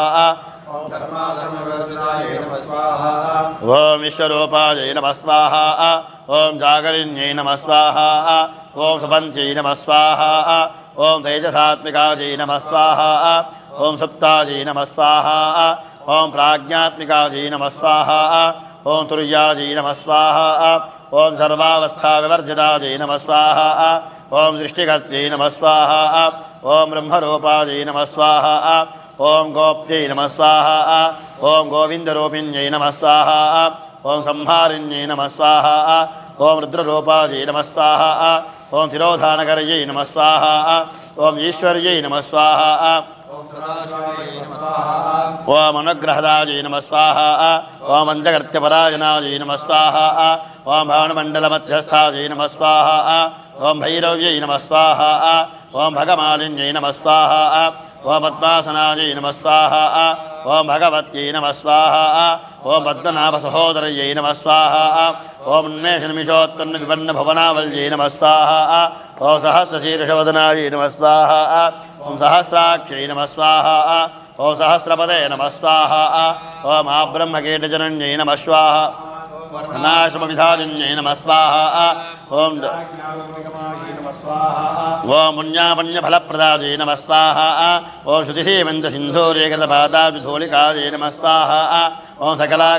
ॐ विश्वरूपायै नमः स्वाहा ॐ जागरिण्यै नमः स्वाहा ॐ सुपन्त्यै नमः स्वाहा ॐ तेजसात्मिकायै नमः स्वाहा ॐ सुप्तायै नमः स्वाहा ॐ प्राज्ञात्मिकायै नमः स्वाहा ॐ तुर्यायै नमः स्वाहा ॐ सर्वावस्थाविवर्जितायै नमः स्वाहा ॐ सृष्टिकर्त्यै नमः स्वाहा ॐ ब्रह्मरूपायै नमः स्वाहा ॐ गोप्त्यै नमः स्वाहा ॐ गोविन्दरूपिण्यै नमः स्वाहा ॐ संहारिण्यै नमः स्वाहा ॐ रुद्ररूपायै नमः स्वाहा ॐ तिरोधानकर्यै नमः स्वाहा ॐ ईश्वर्यै नमः स्वाहा ॐ अनुग्रहदायै नमः स्वाहा ॐ अन्तर्गत्यपरायणायै नमः स्वाहा ॐ भानुमण्डलमध्यस्थायै नमः स्वाहा ॐ भैरव्यै नमः स्वाहा ॐ भगमालिन्यै नमः स्वाहा ॐ पद्मासनायै नमः स्वाहा ओम भगवत्यै नमः स्वाहा ओम पद्मनाभसहोदर्यै नमः स्वाहा ओम उन्मेषनिमिषोत्पन्न विपन्न भवनावल्यै नमः स्वाहा ओम सहस्रशीर्षवदनायै नमः स्वाहा ओम सहस्राक्षै नमः स्वाहा ओम सहस्रपदे नमः स्वाहा ओम आब्रह्मकीटजनन्यै नमः स्वाहा अनाशमविधादिन्यै नमः स्वाहा ओम ओम पुण्यापण्यफलप्रदायै नमः स्वाहा ओम श्रुतिसेमन्तसिन्धूरेकतपादाब्धूलिकायै नमः स्वाहा ओम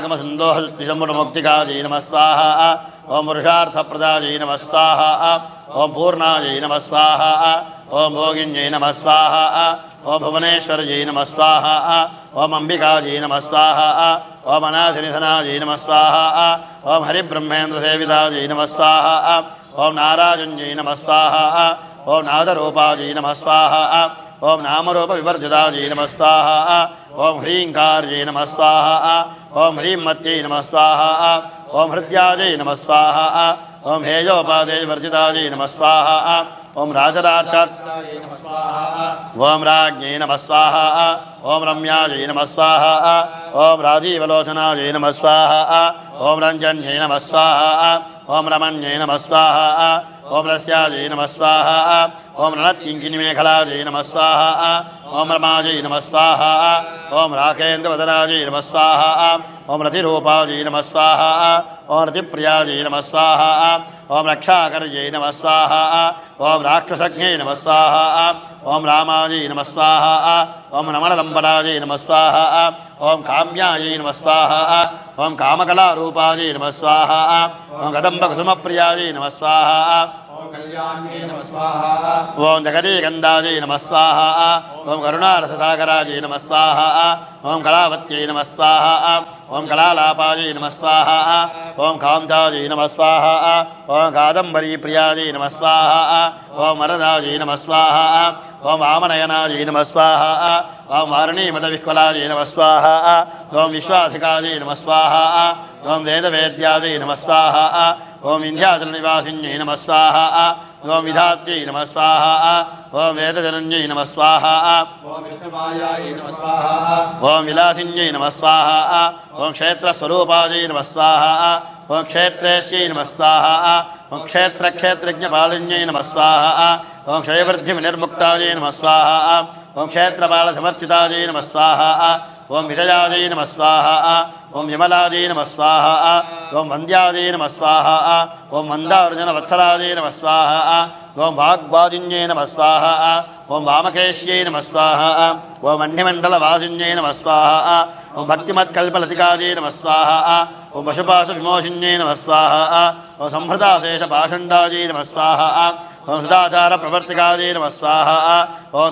सकलागमसन्दोहसुत्तिसम्मुखमुक्तिकायै नमः स्वाहा ओम पुरुषार्थप्रदायै नमः स्वाहा ओम पूर्णायै नमः स्वाहा ओम भोगिन्यै नमः स्वाहा ओम भुवनेश्वर्यै नमः स्वाहा ओम अंबिकायै नमः स्वाहा ओम अनाथनिधनायै नमः स्वाहा ओम हरिब्रह्मेन्द्रसेवितायै नमः स्वाहा ओम नाराजन्यै नमः स्वाहा ओम नादरूपायै नमः स्वाहा ओम नामरूपविवर्जितायै नमः स्वाहा ओम ह्रीङ्कार्यै नमः स्वाहा ओम ह्रीमत्यै नमः स्वाहा ओम हृद्यायै नमः स्वाहा ओम हेयोपादे वर्जितायै नमः स्वाहा ओम राजराचार्यायै नमः स्वाहा ओम राज्ञै नमः स्वाहा ओम रम्यायै नमः स्वाहा ओम राजीवलोचनायै नमः स्वाहा ओम रञ्जन्यै नमः स्वाहा ओम रमण्यै नमः स्वाहा ओम रस्यायै नमः स्वाहा ओम रणत्किङ्किणिमेखलायै नमः स्वाहा ओम रमायै नमः स्वाहा ओम राकेन्द्रवदनायै नमः स्वाहा ओम रतिरूपायै नमः स्वाहा ओम रतिप्रियायै नमः स्वाहा ओम रक्षाकर्यै नमः स्वाहा ओम राक्षसज्ञै नमः स्वाहा ओम रामायै नमः स्वाहा ओम नमललम्बनायै नमः स्वाहा ओम काम्यायै नमः स्वाहा ओम कामकलारूपायै नमः स्वाहा ओम कदम्बकुसुमप्रियायै नमः स्वाहा ओम कल्याण्यै नमः स्वाहा ओम जगदीगन्धायै नमः स्वाहा ओम करुणारससागरायै नमः स्वाहा ओम कलावत्यै नमः स्वाहा ओम कलालापायै नमः स्वाहा ओम कान्तायै नमः स्वाहा ओम कादम्बरीप्रियायै नमः स्वाहा ओम वरदायै नमः स्वाहा ओम वामनयनायै नमः स्वाहा ओम वारणीमतविह्वलायै नमः स्वाहा ओम विश्वाधिकायै नमः स्वाहा ओम वेदवेद्यायै नमः स्वाहा ओम विन्ध्याचलनिवासिन्यै नमः स्वाहा ओम विधात्यै नमः स्वाहा ओम वेदजनन्यै नमः स्वाहा ओम विष्णुमायायै नमः स्वाहा ओम विलासिन्यै नमः स्वाहा ओम क्षेत्रस्वरूपायै नमः स्वाहा ओम क्षेत्रेश्यै नमः स्वाहा ओम क्षेत्रक्षेत्रज्ञपालिन्यै नमः स्वाहा ओम क्षयवृद्धिविनिर्मुक्तायै नमः स्वाहा ओम क्षेत्रपालसमर्चितायै नमः स्वाहा ओम विजयायै नमः स्वाहा ओम विमलायै नमः स्वाहा ओम वन्द्यायै नमः स्वाहा ओम मन्दार्जुनवत्सलायै नमः स्वाहा ओम वाग्वादिन्यै नमः स्वाहा ओम वामकेश्यै नमः स्वाहा ओम मण्डिमण्डलवासिन्यै नमः स्वाहा ओम भक्तिमत्कल्पलतिकायै नमः स्वाहा ओम पशुपाशविमोचिन्यै नमः स्वाहा ओम संहृताशेषपाषण्डायै नमः स्वाहा ओम सदाचारप्रवर्तिकायै नमः स्वाहा ओम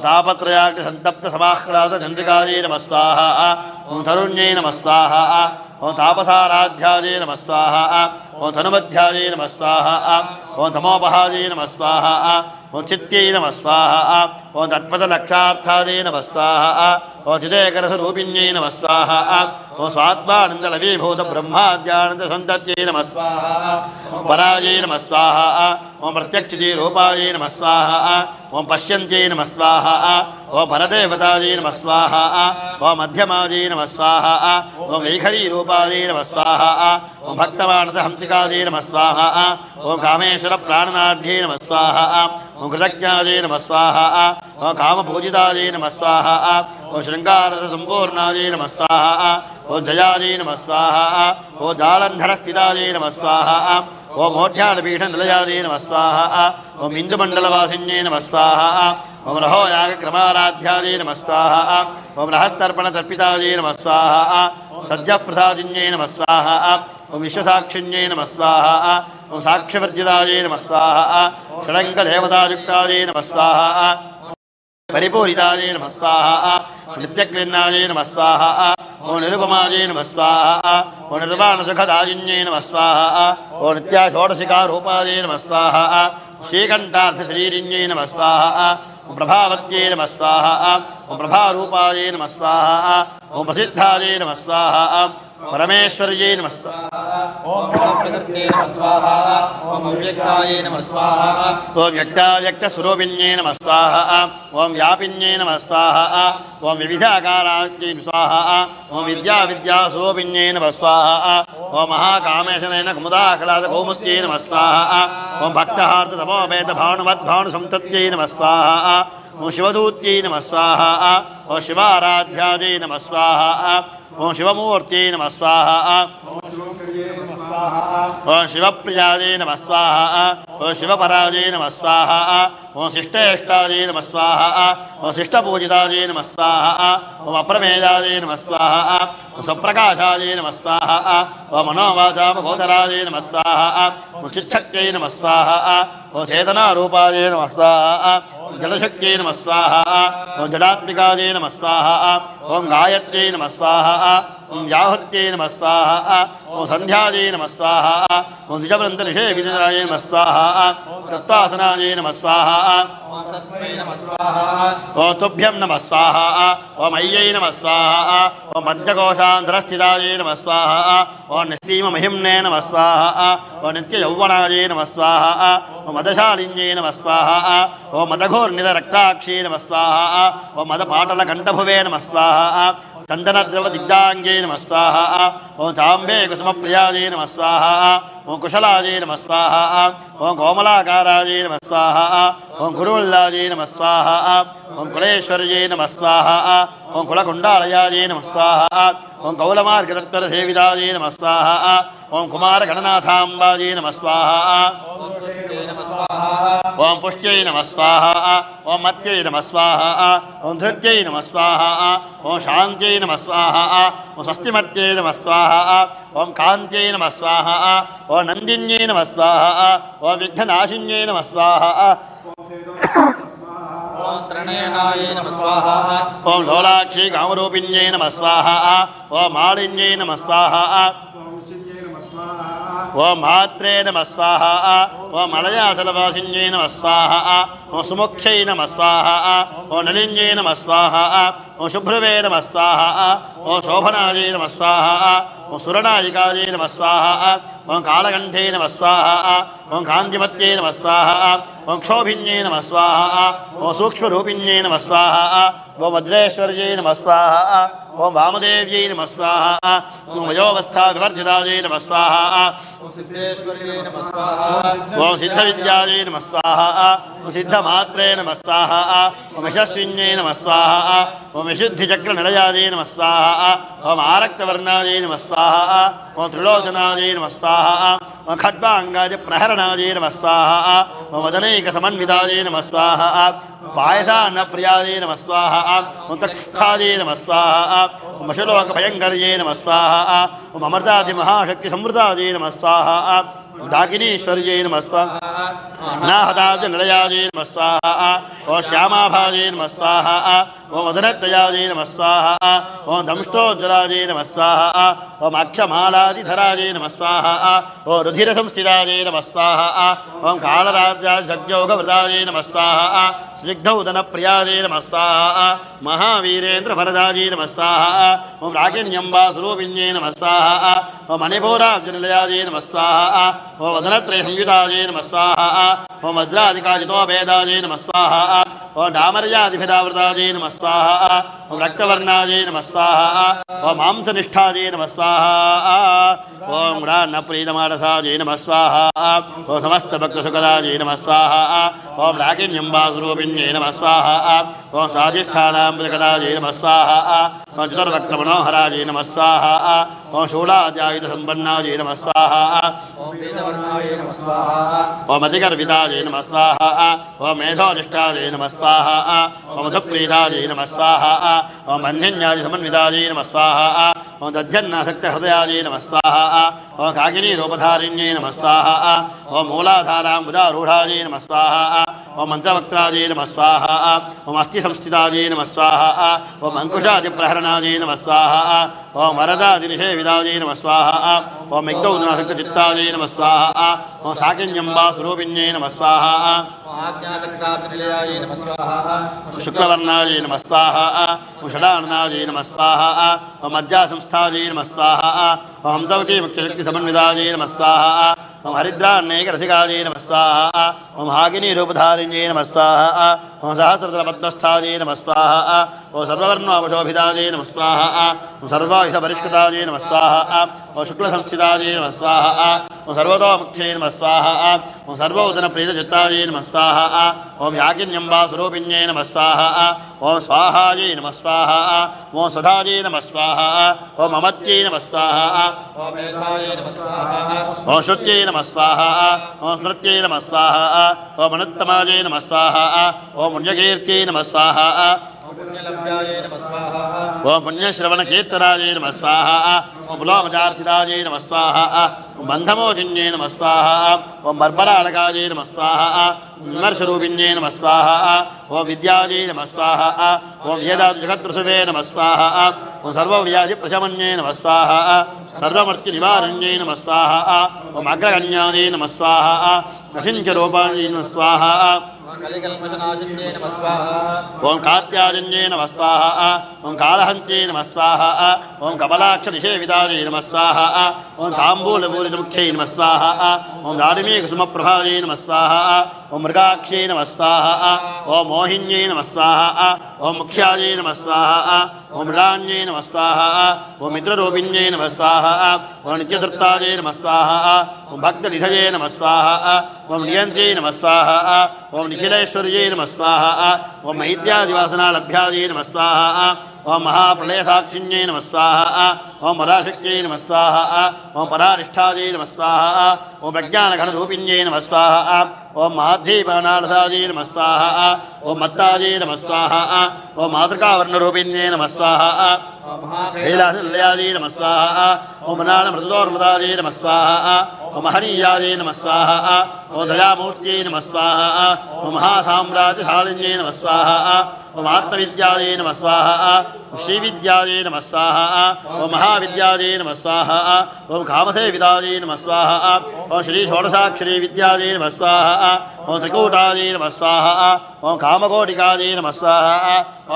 तापत्रयाग्निसन्तप्तसमाह्लादचन्द्रिकायै नमः स्वाहा ओम तरुण्यै नमः स्वाहा ओम तापसाराध्यायै नमः स्वाहा ओम तनुमध्यायै नमः स्वाहा ओम तमोपहायै नमः स्वाहा ओम चित्यै नमः स्वाहा ओम तत्पदलक्षार्थायै नमः स्वाहा ओम चिदेकरसरूपिण्यै नमः स्वाहा ओम स्वात्मानन्दलवीभूतब्रह्माद्यानन्दसन्तत्यै नमः स्वाहा ओम परायै नमः स्वाहा ओम प्रत्यक्षजीरूपायै नमः स्वाहा ओम पश्यन्त्यै नमः स्वाहा ओम परदेवतायै नमः स्वाहा ओम मध्यमायै नमः स्वाहा ओम वैखरीरूपायै नमः स्वाहा ओम भक्तमानसहंसिकायै नमः स्वाहा ओम कामेश्वरप्राणनाढ्यै नमः स्वाहा ओम कृतज्ञायै नमः स्वाहा ओम कामपूजितायै नमः स्वाहा ओम शृङ्गारसम्पूर्णायै नमः स्वाहा ओम जयायै नमः स्वाहा ओम जालन्धरस्थितायै नमः स्वाहा ओम मोढ्यानपीठनिलयायै नमः स्वाहा ओम इन्दुमण्डलवासिन्यै नमः स्वाहा ओम रहोयागक्रमाराध्यायै नमः स्वाहा ओम रहस्तर्पणतर्पितायै नमः स्वाहा ओम सद्यप्रसादिन्यै नमः स्वाहा ओम विश्वसाक्षिण्यै नमः स्वाहा ओम साक्ष्यवर्जितायै नमः स्वाहा षडङ्गदेवतायुक्तायै नमः स्वाहा परिपूरितायै नमः स्वाहा नित्यक्लिन्नायै नमः स्वाहा ओम निरुपमायै नमः स्वाहा ओम निर्वाणसुखदायिन्यै नमः स्वाहा ओम नित्याषोडशिकारूपायै नमः स्वाहा श्रीकण्ठार्थशरीरिण्यै नमः स्वाहा ओम प्रभावत्यै नमः स्वाहा ओम प्रभारूपायै नमः स्वाहा ओम प्रसिद्धायै नमः स्वाहा परमेश्वर्यै नमः स्वाहा ओम प्रकृत्यै नमः स्वाहा ओम अव्यक्तायै नमः स्वाहा ओम व्यक्ताव्यक्तस्वरूपिण्यै नमः स्वाहा ओम व्यापिन्यै नमः स्वाहा ओम विविधाकारायै स्वाहा ओम विद्याविद्यास्वरूपिण्यै नमः स्वाहा ओम महाकामेशनेन कुमुदाह्लादकौमुद्यै नमः स्वाहा ओम भक्तहार्दतमोपेतभानुमद्भानुसंतत्यै नमः स्वाहा ओम शिवदूत्यै नमः स्वाहा ओम शिवाराध्यायै नमः स्वाहा ओम शिवमूर्त्यै नमः स्वाहा ओम शिवप्रियायै नमः स्वाहा ओम शिवपरायै नमः स्वाहा ओम शिष्टेष्टायै नमः स्वाहा ओम शिष्टपूजितायै नमः स्वाहा ओम अप्रमेयायै नमः स्वाहा ओम सप्रकाशायै नमः स्वाहा ओम मनोवाचामगोचरायै नमः स्वाहा ओम चिच्छक्त्यै नमः स्वाहा ओम चेतनारूपायै नमः स्वाहा ओम जलशक्त्यै नमः स्वाहा ओम जलात्मिकायै नमः स्वाहा ओम गायत्र्यै नमः स्वाहा ओम व्याहृत्यै नमः स्वाहा ओम संध्यायै नमः स्वाहा ओम द्विजवृन्दनिषेविदायै नमः स्वाहा तत्त्वासनायै नमः स्वाहा ओम तस्मै नमः स्वाहा ओम तुभ्यं नमः स्वाहा ओम अय्यै नमः स्वाहा ओम पञ्चकोशान्तरस्थितायै नमः स्वाहा ओम निस्सीममहिम्ने नमः स्वाहा ओम नित्ययौवनायै नमः स्वाहा ओम मदशालिन्यै नमः स्वाहा ओम मदघोर्निधरक्ताक्षी नमः स्वाहा ओम मदपाटलकण्ठभुवे नमः स्वाहा चन्दनद्रवदिग्धाङ्गे नमः स्वाहा ओम चाम्बे कुसुमप्रियायै नमः स्वाहा ओम कुशलायै नमः स्वाहा ओम कोमलाकारायै नमः स्वाहा ओम गुरुवल्लायै नमः स्वाहा ओम कुलेश्वर्यै नमः स्वाहा ओम कुलकुण्डालयायै नमः स्वाहा ओम कौलमार्गतत्परसेवितायै नमः स्वाहा ओम कुमारगणनाथाम्बायै नमः स्वाहा ओम पुष्ट्यै नमः स्वाहा ओम मत्यै नमः स्वाहा ओम धृत्यै नमः स्वाहा ओम शान्त्यै नमः स्वाहा ओम स्वस्तिमत्यै नमः स्वाहा ओम कान्त्यै नमः स्वाहा ओम नन्दिन्यै नमः स्वाहा ओम विघ्ननाशिन्यै नमः स्वाहा ओम त्रणयनायै नमः स्वाहा ओम लोलाक्षी कामरूपिण्यै नमः स्वाहा ओम मालिन्यै नमः स्वाहा ओम मात्रे नमः स्वाहा ओम मलयाचलवासिन्यै नमः स्वाहा ओम सुमुख्यै नमः स्वाहा ओम नलिन्यै नमः स्वाहा ओम शुभ्रवे नमः स्वाहा ओम शोभनायै नमः स्वाहा ओम सुरनायिकायै नमः स्वाहा ओम कालकण्ठे नमः स्वाहा ओम कान्तिमत्यै नमः स्वाहा ओम क्षोभिन्यै नमः स्वाहा ओम सूक्ष्मरूपिण्यै नमः स्वाहा ओम वज्रेश्वर्यै नमः स्वाहा ओम वामदेव्यै नमः स्वाहा ओम वयोवस्थाविवर्जितायै नमः स्वाहा ओम सिद्धेश्वर्यै नमः स्वाहा ओम सिद्धविद्यायै नमः स्वाहा ओम सिद्धमात्रे नमः स्वाहा ओम यशस्विन्यै नमः स्वाहा ओम विशुद्धिचक्रनिलयायै नमः स्वाहा ओम आरक्तवर्णायै नमः स्वाहा ओम त्रिलोचनायै नमः स्वाहा ओम खड्वाङ्गादिप्रहरणायै नमः स्वाहा ओम वदनैकसमन्वितायै नमः स्वाहा पायसान्नप्रियायै नमः स्वाहा ओम तत्स्थायै नमः स्वाहा ओम अशलोकभयङ्कर्यै नमः स्वाहा ओम अमृतादिमहाशक्तिसमृतायै नमः स्वाहा दाकिनीश्वर्यै नमः स्वाहा अनाहताब्जनिलयायै नमः स्वाहा ओम श्यामाभायै नमः स्वाहा ओम मदनत्रयायै नमः स्वाहा ओम दंष्टोज्ज्वलायै नमः स्वाहा ओम अक्षमालादिधरायै नमः स्वाहा ओम रुधिरसंस्थितायै नमः स्वाहा ओम कालराज्याजग्योगवृतायै नमः स्वाहा स्निग्धौदनप्रियायै नमः स्वाहा महावीरेन्द्रवरदायै नमः स्वाहा ओम राकिण्यम्बास्वरूपिण्यै नमः स्वाहा ओम मणिपूराब्जनिलयायै नमः स्वाहा ओम वदनत्रयसंयुतायै नमः स्वाहा ओम वज्रादिकाजितोभेदायै नमः स्वाहा ओम डामर्यादिभिरावृतायै नमः स्वाहा ओम रक्तवर्णायै नमः स्वाहा ओम मांसनिष्ठायै नमः स्वाहा ओम गुणान्नप्रीतमानसायै नमः स्वाहा ओम समस्तभक्तसुखदायै नमः स्वाहा ओम राकिण्यम्बास्वरूपिण्यै नमः स्वाहा ओम स्वाधिष्ठानामृतकदायै नमः स्वाहा ओम चतुर्वक्त्रमनोहरायै नमः स्वाहा ओम शूलाद्यायुधसम्पन्नायै नमः स्वाहा ओम वेदवर्णायै नमः स्वाहा ओम अतिगर्वितायै नमः स्वाहा ओम मेधोनिष्ठायै नमः स्वाहा ओम मधुप्रीतायै नमः स्वाहा ओम अन्यन्यादिसमन्वितायै नमः स्वाहा ओम दध्यन्नासक्तहृदयायै नमः स्वाहा ओम काकिनीरूपधारिण्यै नमः स्वाहा ओम मूलाधाराम्बुजारूढायै नमः स्वाहा ओम मन्त्रवक्त्रायै नमः स्वाहा ओम अस्थिसंस्थितायै नमः स्वाहा ओम अंकुशादिप्रहरणायै नमः स्वाहा ओम वरदादिनिषेविदायै नमः स्वाहा ओम मेघ्दौदनासक्तचित्तायै नमः स्वाहा ओम साकिन्यम्बास्वरूपिण्यै नमः स्वाहा आज्ञाचक्राब्जनिलयायै नमः स्वाहा शुक्रवर्णायै नमः स्वाहा ओं षडाननायै नमः स्वाहा ओं मज्जासंस्थायै नमः स्वाहा ओं हंसवटी मुख्यशक्तिसमन्वितायै नमः स्वाहा ओं हरिद्रान्नेकरसिकायै नमः स्वाहा ओं हागिनीरूपधारिण्यै नमः स्वाहा ओं सहस्रदलपद्मस्थायै नमः स्वाहा ओं सर्ववर्णोपशोभितायै नमः स्वाहा ओं सर्वायुधपरिष्कृतायै नमः स्वाहा ओं शुक्लसंस्थितायै नमः स्वाहा ओं सर्वतोमुख्यै नमः स्वाहा ओं सर्वोदनप्रीतचित्तायै नमः स्वाहा ओं याकिन्यम्बास्वरूपिण्यै नमः स्वाहा ओं स्वाहायै नमः स्वाहा ओं सदायै नमः स्वाहा ओं ममत्यै नमः स्वाहा ओं मेधायै नमः स्वाहा ओं श्रुत्यै नमः स्वाहा ओं स्मृत्यै नमः स्वाहा ओं मनुत्तमायै नमः स्वाहा ओं पुण्यकीर्त्यै नमः स्वाहा पुण्यलभ्यायै नमः स्वाहा ओं पुण्यश्रवणकीर्तनायै नमः स्वाहा ओं पुलोमजार्चितायै नमः स्वाहा ओं बन्धमोचिन्यै नमः स्वाहा ओं बर्बरालकायै नमः स्वाहा विमर्शरूपिण्यै नमः स्वाहा ओं विद्यायै नमः स्वाहा ओं वेदादिजगत्प्रसवे नमः स्वाहा ओं सर्वव्याधिप्रशमन्यै नमः स्वाहा सर्वमर्त्यनिवारण्यै नमः स्वाहा ओं अग्रगण्यायै नमः स्वाहा नशिञ्चरूपायै नमः स्वाहा कलिकल्मषनाशिन्यै नमः स्वाहा ओं कात्याजन्यै नमः स्वाहा ओं कालहन्त्यै नमः स्वाहा ओं कमलाक्षनिषेवितायै नमः स्वाहा ओं ताम्बूलपूरितमुख्यै नमः स्वाहा ओं दाडिमीकुसुमप्रभायै नमः स्वाहा ओं मृगाक्ष्यै नमः स्वाहा ओं मोहिन्यै नमः स्वाहा ओं मुख्यायै नमः स्वाहा ओं मृडान्यै नमः स्वाहा ओं मित्ररूपिण्यै नमः स्वाहा ओं नित्यतृप्तायै नमः स्वाहा ओं भक्तनिधये नमः स्वाहा ओं नियन्त्यै नमः स्वाहा ओं निखिलेश्वर्यै नमः स्वाहा ओं मैत्यादिवासनालभ्यायै नमः स्वाहा ओं महाप्रलयसाक्षिण्यै नमः स्वाहा ओं पराशक्त्यै नमः स्वाहा ओं परानिष्ठायै नमः स्वाहा ओं प्रज्ञानघनरूपिण्यै नमः स्वाहा ओं महाद्धीपानालसायै नमः स्वाहा ओं मत्तायै नमः स्वाहा ओं मातृकावर्णरूपिण्यै नमः स्वाहा कैलासलयायै नमः स्वाहा ओं मनानमृतोर्मृतायै नमः स्वाहा ओं महनीयायै नमः स्वाहा ओं दयामूर्त्यै नमः स्वाहा ओं महासाम्राज्यशालिन्यै नमः स्वाहा ओं आत्मविद्यायै नमः स्वाहा ओं श्रीविद्यायै नमः स्वाहा ओं महाविद्यायै नमः स्वाहा ओं कामसेवितायै नमः स्वाहा ओं श्रीषोडशाक्षरी विद्यायै नमः स्वाहा ओं त्रिकूटायै नमः स्वाहा ओं कामकोटिकायै नमः स्वाहा ओं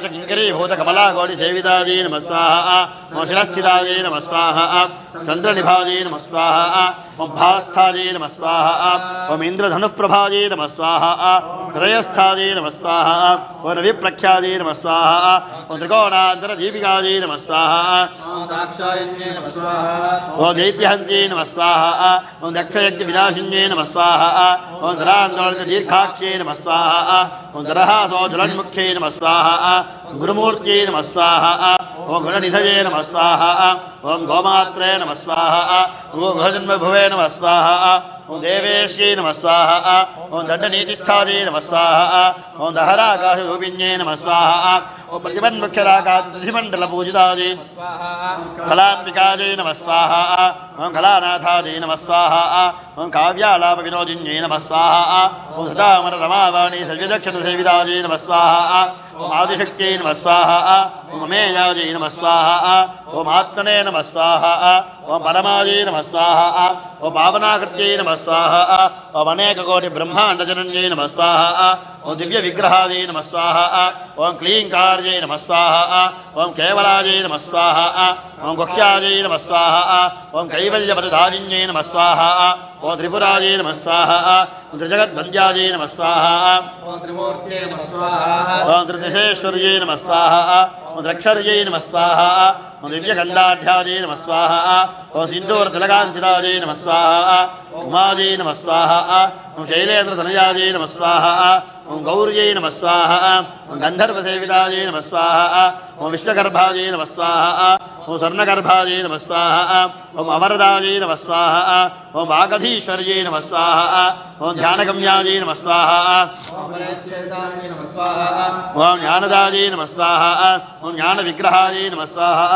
गणाक्षकिङ्करीभूतकमलाकोटिसेवितायै नमः स्वाहा ओं शिरस्थितायै नमः स्वाहा चन्द्रनिभायै नमः स्वाहा ओं भारस्थायै नमः स्वाहा ओं इन्द्रधनुःप्रभायै नमः स्वाहा हृदयस्थायै नमः स्वाहा ओं रविप्रख्यायै नमः स्वाहा ओं त्रिकोणान्तरदीपिकायै नमः स्वाहा ओं दाक्षायण्यै नमः स्वाहा ओं दैत्यहन्त्यै नमः स्वाहा ओं दक्षयज्ञविनाशिन्यै नमः स्वाहा ओं धरान्तरदीर्घाक्ष्यै नमः स्वाहा ओं दरहासोज्ज्वलन्मुख्यै नमः स्वाहा गुरुमूर्त्यै नमः स्वाहा ओं गुणनिधये नमः स्वाहा ओं गोमात्रे नमः स्वाहा ओं गुहजन्मभुवे नमः स्वाहा ओं देवेश्यै नमः स्वाहा ओं दण्डनीतिष्ठायै नमः स्वाहा ओं दहराकाशरूपिण्यै नमः स्वाहा ओं प्रतिपन्मुख्यराकाशतिथिमण्डलपूजितायै कलात्मिकायै नमः स्वाहा ओं कलानाथायै नमः स्वाहा ओं काव्यालापविनोदिन्यै नमः स्वाहा ओं सदामररमावाणी सर्वदक्षिणसेवितायै नमः स्वाहा ओं आदिशक्त्यै नमः स्वाहा ओं अमेयायै नमः स्वाहा ओं आत्मने नमः स्वाहा ओं परमायै नमः स्वाहा ओं पावनाकृत्यै नमः स्वाहा ओं अनेककोटिब्रह्माण्डजनन्यै नमः स्वाहा ओं दिव्यविग्रहायै नमः स्वाहा ओं क्लीङ्कार्यै नमः स्वाहा ओं केवलायै नमः स्वाहा ओं गुह्यायै नमः स्वाहा ओं कैवल्यपदधारिण्यै नमः स्वाहा ओं त्रिपुरायै नमः स्वाहा ओं त्रिजगद्वन्द्यायै नमः स्वाहा ओं त्रिमूर्त्यै नमः स्वाहा ओं त्रिदिशेश्वर्यै नमः स्वाहा ओं द्रक्षर्यै नमः स्वाहा ओं दिव्यगन्धाढ्यायै नमः स्वाहा ओं सिन्दूरतिलकाञ्चितायै नमः स्वाहा उमायै नमः स्वाहा ओं शैलेन्द्रतनयायै नमः स्वाहा ओं गौर्यै नमः स्वाहा ओं गन्धर्वसेवितायै नमः स्वाहा ओं विश्वगर्भायै नमः स्वाहा ओं स्वर्णगर्भायै नमः स्वाहा ओं अमरदायै नमः स्वाहा ओं वागधीश्वर्यै नमः स्वाहा ओं ध्यानगम्यायै नमः स्वाहा ओं बलेच्छेदायै नमः स्वाहा ओं ज्ञानदायै नमः स्वाहा ओं ज्ञानविग्रहायै नमः स्वाहा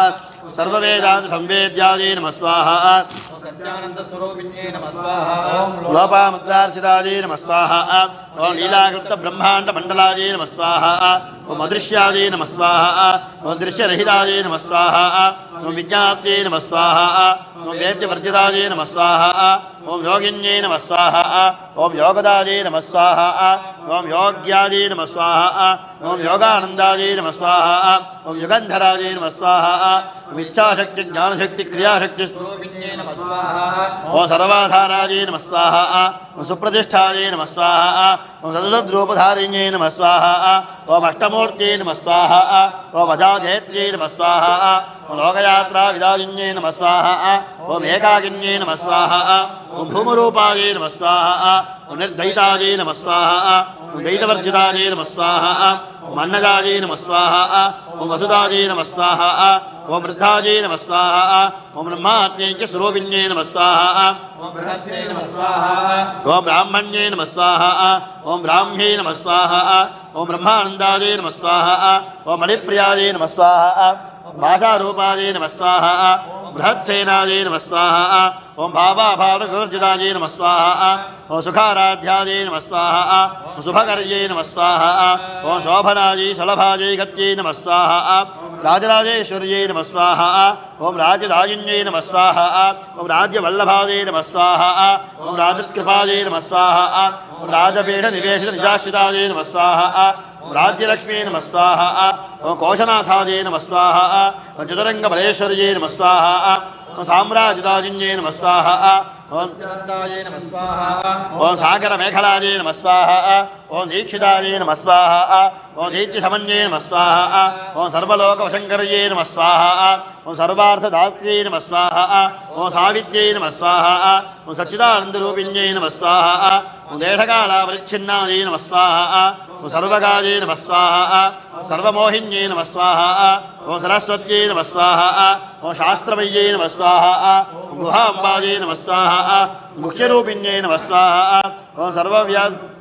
सर्ववेदांत संवेद्याय नमः स्वाहा सत्यानन्दस्वरूपिण्यै नमः स्वाहा लोपामुद्रार्चिताय नमः स्वाहा ओम लीलाकृत ब्रह्मांड मंडलाय नमः स्वाहा ओम अदृश्याय नमः स्वाहा ओम दृश्यरहिताय नमः स्वाहा ओम विज्ञात्यै नमः स्वाहा ओम वेद्यवर्जिताय नमः स्वाहा ओम योगिन्यै नमः स्वाहा ओम योगदाय नमः स्वाहा ओम योग्याय नमः स्वाहा ओम योगानन्दाय नमः स्वाहा ओम युगन्धराय नमः स्वाहा ओम इच्छाशक्ति ज्ञानशक्ति क्रियाशक्ति स्वरूपिण्यै नमः स्वाहा ओम सर्वाधाराय नमः स्वाहा ओम सुप्रतिष्ठाय नमः स्वाहा ओम सदसद्रूपधारिण्यै नमः स्वाहा ओम अष्टमूर्त्यै नमः स्वाहा ओम अजाधेत्यै नमः स्वाहा ओम लोकयात्रा विदायिन्यै नमः स्वाहा ओम एकाकिन्यै नमः स्वाहा ओम भूमरूपाय नमः स्वाहा ओम निर्द्वैताय नमः स्वाहा ओम द्वैतवर्जिताय नमः स्वाहा ओम अन्नदाय नमः स्वाहा ओम वसुदाय नमः स्वाहा ओम वृद्धाय नमः स्वाहा ओम ब्रह्मात्म्यै च स्वरूपिण्यै नमः स्वाहा ओम बृहत्यै नमः स्वाहा ओम ब्राह्मण्यै नमः स्वाहा ओम ब्राह्म्यै नमः स्वाहा ओम ब्रह्मानन्दाय नमः स्वाहा ओम मणिप्रियाय नमः स्वाहा भाषारूपाय नमः स्वाहा बृहत्सेनाय नमः स्वाहा ओम भावाभावविवर्जिताय नमः स्वाहा ओम सुखाराध्याय नमः स्वाहा ओम शुभकर्यै नमः स्वाहा ओम शोभनाय सुलभाय गत्यै नमः स्वाहा राजराजेश्वर्यै नमः स्वाहा ओम राजदायिन्यै नमः स्वाहा ओम राज्यवल्लभाय नमः स्वाहा ओम राजकृपाय नमः स्वाहा ओम राजपीठनिवेशितनिजाश्रिताय नमः स्वाहा ओम राज्यलक्ष्मी नमः स्वाहा ओम कोशनाथाय नमः स्वाहा ओम चतुरङ्गबलेश्वर्यै नमः स्वाहा ओम साम्राज्यदायिन्यै नमः स्वाहा ओम जानदाय नमः स्वाहा ओम सागरमेखलाय नमः स्वाहा ओम दीक्षिताय नमः स्वाहा ओम दैत्यसमन्ये नमः स्वाहा ओम सर्वलोकवशङ्कर्यै नमः स्वाहा ओम सर्वार्थदात्र्यै नमः स्वाहा ओम सावित्र्यै नमः स्वाहा ओम सच्चिदानन्दरूपिण्यै नमः स्वाहा ओम देशकालापरिच्छिन्नायै नमः स्वाहा ओम सर्वगायै नमः स्वाहा सर्वमोहिन्यै नमः स्वाहा ओम सरस्वत्यै नमः स्वाहा ओम शास्त्रमय्यै नमः स्वाहा ओम गुहाम्बायै नमः स्वाहा गुह्यरूपिण्यै नमः स्वाहा ओम सर्वव्या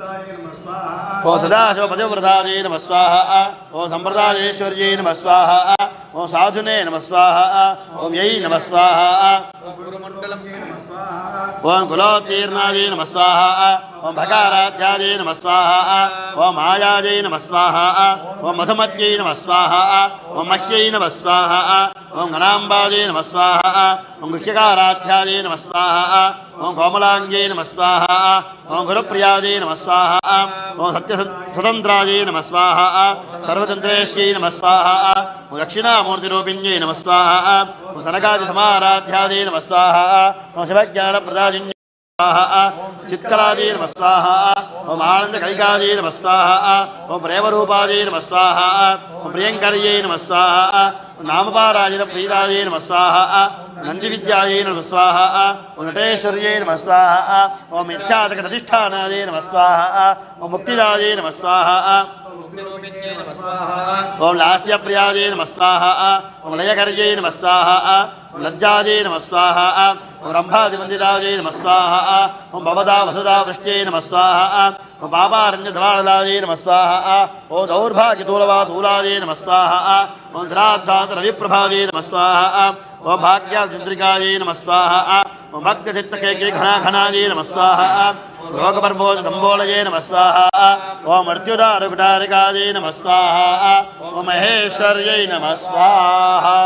ओम सदाशिवपतिव्रतायै नमः स्वाहा ओम सम्प्रदायेश्वर्यै नमः स्वाहा ओम साधुने नमः स्वाहा ओम यै नमः स्वाहा गुरुमण्डलं नमः स्वाहा ओम कुलोत्तीर्णायै नमः स्वाहा ओम भकाराध्यायै नमः स्वाहा ओम मायायै नमः स्वाहा ओम मधुमत्यै नमः स्वाहा ओम मह्यै नमः स्वाहा ओम गणाम्बायै नमः स्वाहा ओम गुह्यकाराध्यायै नमः स्वाहा ओम कोमलाङ्ग्यै नमः स्वाहा ओम गुरुप्रियायै नमः स्वाहा ओम सत्यस्वतन्त्रायै नमः स्वाहा सर्वतन्त्रेश्यै नमः स्वाहा ओम दक्षिणामूर्तिरूपिण्यै नमः स्वाहा ओम सनकादिसमाराध्यायै नमः स्वाहा ओम शिवज्ञानप्रदायिन्यै स्वाहा चित्कलायै नमः स्वाहा ओम आनन्दकलिकायै नमः स्वाहा ओम प्रेमरूपायै नमः स्वाहा ओम प्रियङ्कर्यै नमः स्वाहा नामपारायणप्रीतायै नमः स्वाहा नन्दिविद्यायै नमः स्वाहा ओम नटेश्वर्यै नमः स्वाहा ओम इच्छातकप्रतिष्ठानायै नमः स्वाहा ओम मुक्तिदायै नमः स्वाहा मुक्तिरूपिण्यै नमः स्वाहा ओम लास्यप्रियायै नमः स्वाहा ओम लयकर्यै नमः स्वाहा ओम लज्जायै नमः स्वाहा ओम रम्भादिवन्दितायै नमः स्वाहा ओम भवदा वसुदा वृष्ट्यै नमः स्वाहा ओम पापारण्यधवाणलायै नमः स्वाहा ओम दौर्भाग्यतूलवातूलायै नमः स्वाहा ओम धराद्धातरविप्रभायै नमः स्वाहा ओम भाग्याचुन्द्रिकायै नमः स्वाहा ओम भक्तचित्तकेके घनाघनायै नमः स्वाहा रोगपर्वोजदम्बोलये नमः स्वाहा ओम मृत्युदारुकुटारिकायै नमः स्वाहा ओम महेश्वर्यै नमः स्वाहा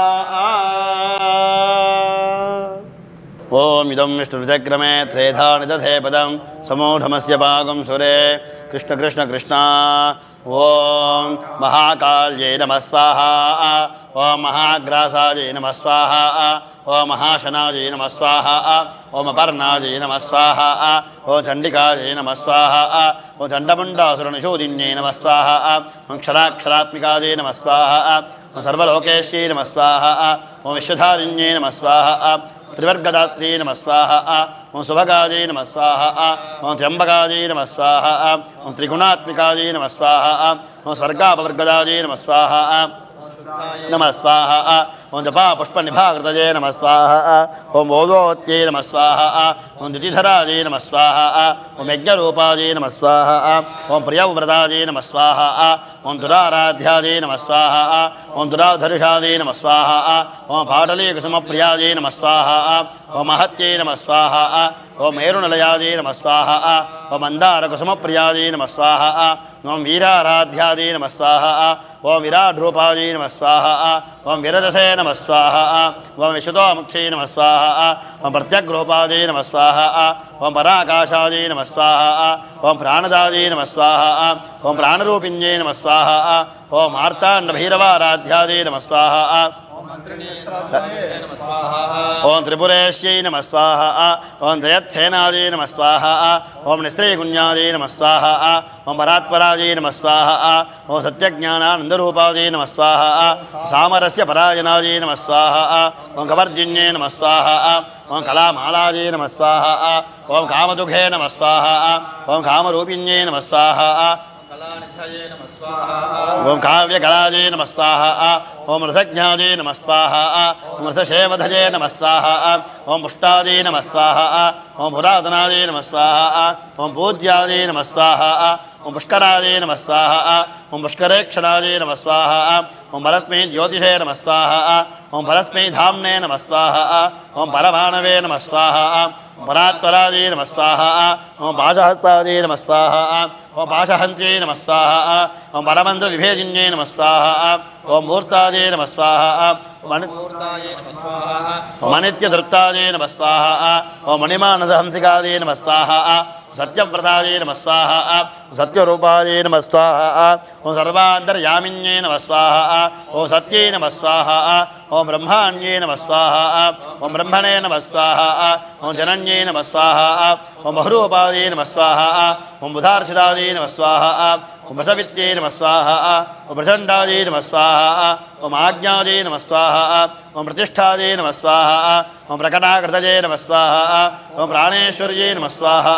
ओम इदं विष्णुचक्रमे त्रेधा निदधे पदं समूढमस्य भागं सुरे कृष्ण कृष्ण कृष्ण ओम महाकाल्यै नमः स्वाहा ओम महाग्रासायै नमः स्वाहा ओम महाशनायै नमः स्वाहा ओम अपर्णायै नमः स्वाहा ओम चण्डिकायै नमः स्वाहा ओम चण्डमुण्डासुरनिषूदिन्यै नमः स्वाहा ओम क्षराक्षरात्मिकायै नमः स्वाहा ओम सर्वलोकेश्यै नमः स्वाहा ओम विश्वधारिण्यै नमः स्वाहा त्रिवर्गदात्र्यै नमः स्वाहा ओम सुभगायै नमः स्वाहा ओम त्र्यम्बकायै नमः स्वाहा ओम त्रिगुणात्मिकायै नमः स्वाहा ओम स्वर्गापवर्गदायै नमः स्वाहा नमः स्वाहा ओं जपा पुष्पनिभाकृतये नमः स्वाहा ओं ओदोत्ये नमः स्वाहा ओं द्युतिधराजे नमः स्वाहा ओं यज्ञरूपाजे नमः स्वाहा ओं प्रियव्रताजे नमः स्वाहा ओं दुराराध्याजे नमः स्वाहा ओं दुराधर्षाजे नमः स्वाहा ओं पाटलीकुसुमप्रियाजे नमः स्वाहा ओं महत्ये नमः स्वाहा ओं मेरुनलयाजे नमः स्वाहा ओं मन्दारकुसुमप्रियाजे नमः स्वाहा ओं वीराराध्याजे नमः स्वाहा ओं विराड्रूपाजे नमः स्वाहा ओं विरजसे नमः स्वाहा ओं विशुतोमुक्षे नमः स्वाहा ओं प्रत्यग्रूपाजे नमः स्वाहा ओं पराकाशाजे नमः स्वाहा ओं प्राणदाजे नमः स्वाहा ओं प्राणरूपिण्ये नमः स्वाहा ओं मार्ताण्डभैरवाराध्याजे नमः स्वाहा ओं त्रिपुरेश्यै नमः स्वाहा ओं जयत्सेनादे नमः स्वाहा ओं निस्त्रीगुण्यादे नमः स्वाहा ओं परात्पराजे नमः स्वाहा ओं सत्यज्ञानानन्दरूपादे नमः स्वाहा सामरस्य परायणादे नमः स्वाहा ओं कवर्जिन्ये नमः स्वाहा ओं कलामालादे नमः स्वाहा ओं कामदुघे नमः स्वाहा ओं कामरूपिण्ये नमः स्वाहा ओं काव्यकलाजे नमः स्वाहा ओं रसज्ञाजे नमः स्वाहा ओं रसशेवधजे नमः स्वाहा ओं पुष्टादे नमः स्वाहा ओं पुरातनादे नमः स्वाहा ओं पूज्यादे नमः स्वाहा ओं पुष्करादे नमः स्वाहा ओं पुष्करेक्षरादे नमः स्वाहा ओं परस्मै ज्योतिषे नमः स्वाहा ओं परस्मै धाम्ने नमः स्वाहा ओं परमाणवे नमः स्वाहा ओं परात्परादे नमः स्वाहा ओं पाशहस्तादे नमः स्वाहा ओं पाशहन्त्ये नमः स्वाहा ओं परमन्त्रविभेदिन्ये नमः स्वाहा ओं मूर्तादे नमः स्वाहा ओं अनित्यतृप्तादे नमः स्वाहा ओं मणिमानसहंसिकादे नमः स्वाहा सत्यव्रतादे नमः स्वाहा सत्यरूपादे नमः स्वाहा ओं सर्वान्तर्यामिन्ये नमः स्वाहा ओं सत्ये नमः स्वाहा ओं ब्रह्माण्ये नमः स्वाहा ओं ब्रह्मणे नमः स्वाहा ओं जनन्ये नमः स्वाहा ओं बहुरूपादे नमः स्वाहा ओं बुधार्चितादे नमः स्वाहा ओं बसवित्ये नमः स्वाहा ओं प्रचण्डादे नमः स्वाहा ओं आज्ञादे नमः स्वाहा ओं प्रतिष्ठादे नमः स्वाहा ओं प्रकटाकृतये नमः स्वाहा ओं प्राणेश्वर्ये नमः स्वाहा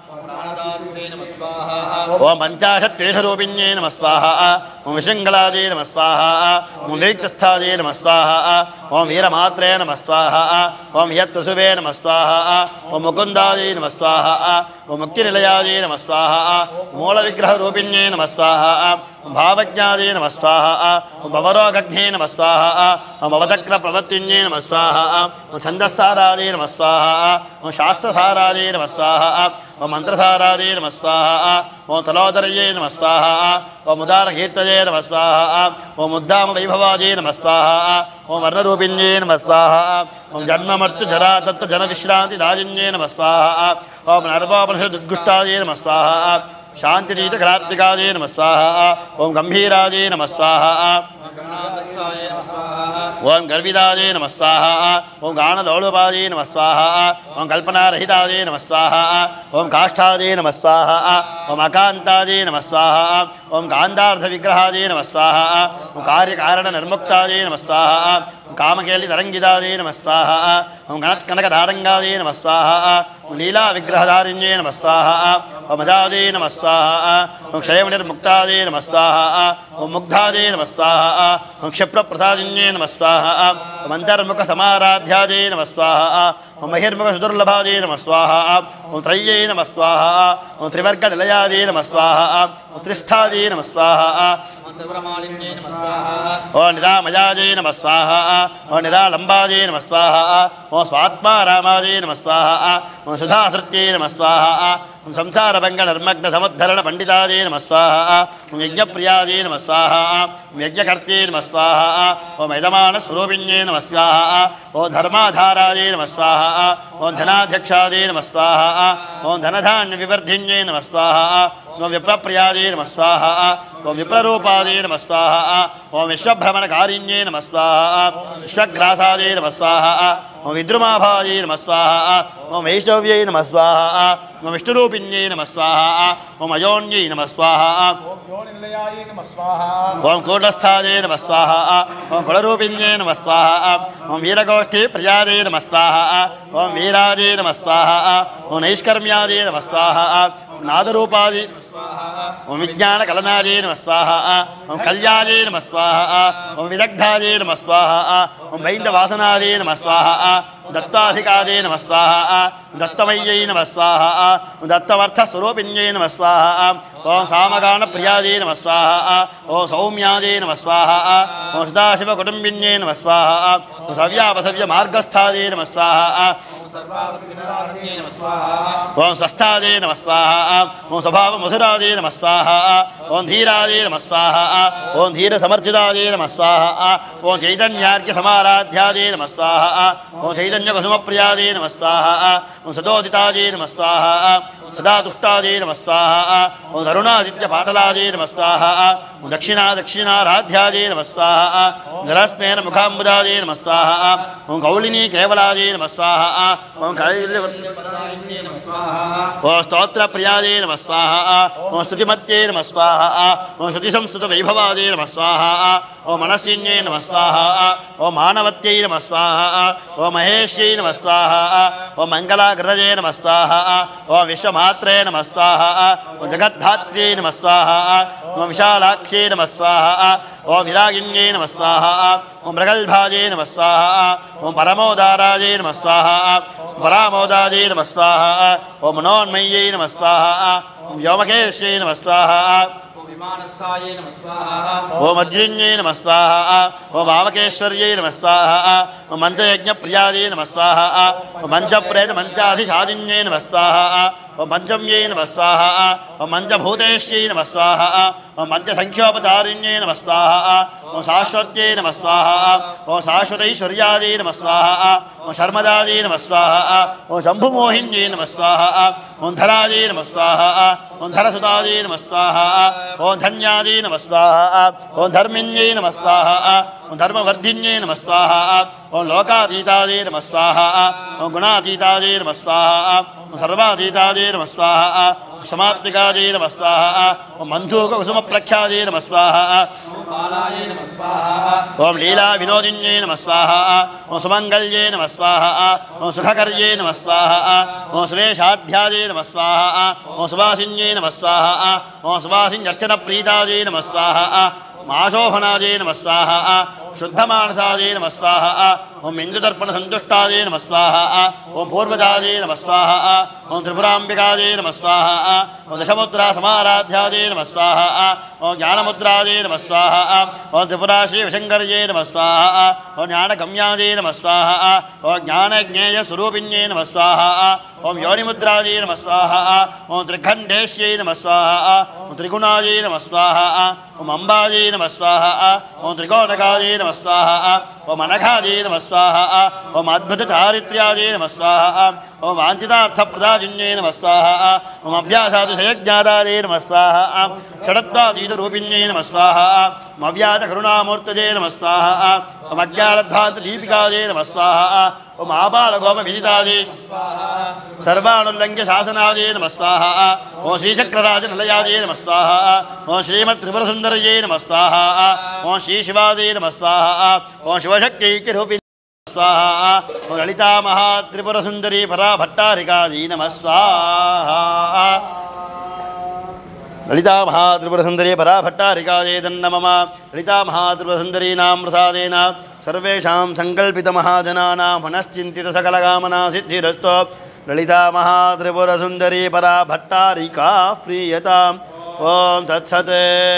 ओं पञ्चाशत्पीठरूपिण्ये नमः स्वाहा ओं विशृङ्खलादे नमः स्वाहा ओं दैत्यस्थादे नमः स्वाहा ओं वीरमात्रे नमः स्वाहा ओं यत्वसुवे नमः स्वाहा ओं मुकुन्दादे नमः स्वाहा ओं मुक्तिनिलयादे नमः स्वाहा मूलविग्रहरूपिण्ये नमः स्वाहा ओं भावज्ञादे नमः स्वाहा ओं भवरोगघ्ने नमः स्वाहा ओं भवचक्रप्रवर्तिन्ये नमः स्वाहा ओं छन्दस्सारादे नमः स्वाहा ओं शास्त्रसारादे नमः स्वाहा ओं मन्त्रसारादे नमः स्वाहा ओं तलोदर्ये नमः स्वाहा ओं उदारकीर्तये नमः स्वाहा ओं उद्दामवैभवादे नमः स्वाहा ओं वर्णरूपिण्ये नमः स्वाहा ओं जन्ममृत्युजरा तत्त्वजनविश्रान्तिदायिन्ये नमः स्वाहा ओं नर्वापनिषदुद्गुष्टादे नमः स्वाहा शान्तिनीतकलात्मिकादे नमः स्वाहा ओं गम्भीरादे नमः स्वाहा ओं गर्विदादे नमः स्वाहा ओं गाणलोलुपादे नमः स्वाहा ओं कल्पनारहितादे नमः स्वाहा ओं काष्ठादे नमः स्वाहा ओं अकान्तादे नमः स्वाहा ओं कान्तार्थविग्रहादे नमः स्वाहा ओं कार्यकारणनिर्मुक्तादे नमः स्वाहा ओं कामकेलितरङ्गितादे नमः स्वाहा ओं गणत्कनकधारङ्गादे नमः स्वाहा ओं लीलाविग्रहधारिण्ये नमः स्वाहा ओं मदादे नमः स्वाहा ओं क्षयमनिर्मुक्तादे नमः स्वाहा ओं मुग्धादे नमः स्वाहा ओं क्षिप्रप्रसादिन्ये नमः स्वाहा ओं अन्तर्मुखसमाराध्यादे नमः स्वाहा ओं महिर्मुखसुदुर्लभादे नमः स्वाहा ओं त्रय्ये नमः स्वाहा ओं त्रिवर्गनिलयादे नमः स्वाहा ओं त्रिस्थादे नमः स्वाहा ओं निरामयादे नमः स्वाहा ओं निरालम्बादे नमः स्वाहा ओं स्वात्मारामादे नमः स्वाहा ओं सुधासृत्ये नमः स्वाहा ओं संसारभङ्गनर्मग्नसमुद्धरणपण्डितादे नमः स्वाहा ओं यज्ञप्रियादे नमः स्वाहा ओं यज्ञकर्त्ये नमः स्वाहा ओं यजमानस्वरूपिण्ये नमः स्वाहा ओं धर्माधारादे नमः स्वाहा ओं धनाध्यक्षादे नमः स्वाहा ओं धनधान्यविवर्धिन्ये नमः स्वाहा ओं विप्रप्रियादे नमः स्वाहा ओं विप्ररूपादे नमः स्वाहा ओं विश्वभ्रमणकारिण्ये नमः स्वाहा विश्वग्रासादे नमः स्वाहा ओं विद्रुमाभादे नमः स्वाहा ओं वैष्णव्यै नमः स्वाहा ओं विष्णुरूपिण्ये नमः स्वाहा ओं अयोन्यै नमः स्वाहा ओं कूटस्थादे नमः स्वाहा ओं कुलरूपिण्ये नमः स्वाहा ओं वीरगोष्ठीप्रियादे नमः स्वाहा ओं वीरादे नमः स्वाहा ओं नैष्कर्म्यादे नमः स्वाहा नादरूपादे ओम विज्ञानकलनाय नमः स्वाहा ओम कल्याय नमः स्वाहा ओम विदग्धाय नमः स्वाहा ओम वैन्दवासनाय नमः स्वाहा दत्ताधिकारे नमः स्वाहा दत्तमय्यै नमः स्वाहा दत्तवर्थस्वरूपिण्यै नमः स्वाहा ओम सामगानप्रियायै नमः स्वाहा ओम सौम्यायै नमः स्वाहा ओम सदाशिवकुटुम्बिन्यै नमः स्वाहा ओम सव्यापसव्यमार्गस्थायै नमः स्वाहा ओम स्वस्थायै नमः स्वाहा ओम स्वभावमधुरायै नमः स्वाहा ओम धीरायै नमः स्वाहा ओम धीरसमर्जितायै नमः स्वाहा ओम चैतन्यार्घ्यसमाराध्यायै नमः स्वाहा ओम चैतन्यकुसुमप्रियायै नमः स्वाहा ओम सदोदितायै नमः स्वाहा सदा तुष्टायै नमः स्वाहा ओम तरुणादित्यपाटलायै नमः स्वाहा ओम दक्षिणा दक्षिणाराध्यायै नमः स्वाहा नरस्मेन मुखाम्बुजायै नमः स्वाहा ओम कौलिनी केवलायै नमः स्वाहा ओम कैल्य ओम स्तोत्रप्रियायै नमः स्वाहा ओम स्तुतिमत्यै नमः स्वाहा ओम श्रुतिसंस्तुतवैभवायै नमः स्वाहा ओम मनस्विन्यै नमः स्वाहा ओम मानवत्यै नमः स्वाहा ओम महेश्यै नमः स्वाहा ओम मङ्गलाकृतये नमः स्वाहा ओम विश्वमात्रे नमः स्वाहा ओम जगद्धात्र्यै नमः स्वाहा ओम विशालाक्ष्यै नमः स्वाहा ओम विरागिन्यै नमः स्वाहा ओम प्रगल्भायै नमः स्वाहा ओम परमोदारायै नमः स्वाहा ओम परामोदायै नमः स्वाहा ओम मनोन्मय्यै नमः स्वाहा ओम व्योमकेश्यै नमः स्वाहा विमानस्थायै नमः स्वाहा ओम अज्रिन्यै नमः स्वाहा ओम वामकेश्वर्यै नमः स्वाहा ओम मञ्चयज्ञप्रियायै नमः स्वाहा ओम मञ्चप्रेतमञ्चाधिशादिन्यै नमः स्वाहा ओम पञ्चम्यै नमः स्वाहा ओम पञ्चभूतेश्यै नमः स्वाहा ओम पञ्चसङ्ख्योपचारिण्यै नमः स्वाहा ओम शाश्वत्यै नमः स्वाहा ओम शाश्वतैश्वर्यायै नमः स्वाहा ओम शर्मदायै नमः स्वाहा ओम शम्भुमोहिन्यै नमः स्वाहा ओम धरायै नमः स्वाहा ओम धरसुतायै नमः स्वाहा ओम धन्यायै नमः स्वाहा ओम धर्मिण्यै नमः स्वाहा ओम धर्मवर्धिन्यै नमः स्वाहा ओम लोकातीतायै नमः स्वाहा ओम गुणातीतायै नमः स्वाहा ओम सर्वातीतायै नमः स्वाहा क्षमात्मिकायै नमः स्वाहा ओम मन्धूककुसुमप्रख्यायै नमः स्वाहा ओम लीला विनोदिन्यै नमः स्वाहा ओम सुमङ्गल्यै नमः स्वाहा ओम सुखकर्यै नमः स्वाहा ओम सुवेशाढ्यायै नमः स्वाहा ओम सुवासिन्यै नमः स्वाहा ओम सुवासिन्यर्चनप्रीतायै नमः स्वाहा माशोभनायै नमः स्वाहा शुद्धमानसायै नमः स्वाहा ओम इन्दुदर्पणसन्तुष्टायै नमः स्वाहा ओम पूर्वजायै नमः स्वाहा ओम त्रिपुराम्बिकायै नमः स्वाहा ओम दशमुद्रासमाराध्यायै नमः स्वाहा ओम ज्ञानमुद्रायै नमः स्वाहा ओम त्रिपुराश्रीविशङ्कर्यै नमः स्वाहा ओम ज्ञानगम्यायै नमः स्वाहा ओम ज्ञानज्ञेयस्वरूपिण्यै नमः स्वाहा ओम योनिमुद्रायै नमः स्वाहा ओम त्रिखण्डेश्यै नमः स्वाहा ओम त्रिगुणायै नमः स्वाहा ओम अम्बायै नमः स्वाहा ओम त्रिकोणकायै नमः स्वाहा ओम अनघायै नमः स्वाहा ओम अद्भुतचारित्र्यायै नमः स्वाहा ओम वाञ्छितार्थप्रदायिन्यै नमः स्वाहा ओम अभ्यासातिशयज्ञातायै नमः स्वाहा षडत्वातीतरूपिण्यै नमः स्वाहा ओम अव्याजकरुणामूर्तये नमः स्वाहा ओम अज्ञानध्वान्तदीपिकायै नमः स्वाहा ओम आबालगोपविदितायै सर्वानुल्लङ्घ्य शासनायै नमः स्वाहा ओम श्रीचक्रराजनिलयायै नमः स्वाहा ओम श्रीमत्त्रिपुरसुन्दर्यै नमः स्वाहा ओम श्रीशिवायै नमः स्वाहा ओम शिवशक्त्यैक्यरूपिण्यै स्वाहा ओम ललिता महात्रिपुरसुन्दरी पराभट्टारिकायै नमः स्वाहा ललिता महात्रिपुरसुन्दरी पराभट्टारिकायै तन्नमः ललिता महात्रिपुरसुन्दरीनां प्रसादेन सर्वेषां सङ्कल्पितमहाजनानां मनश्चिन्तितसकलकामना सिद्धिरस्तु ललिता महात्रिपुरसुन्दरी पराभट्टारिका प्रीयताम् ओम तत्सत्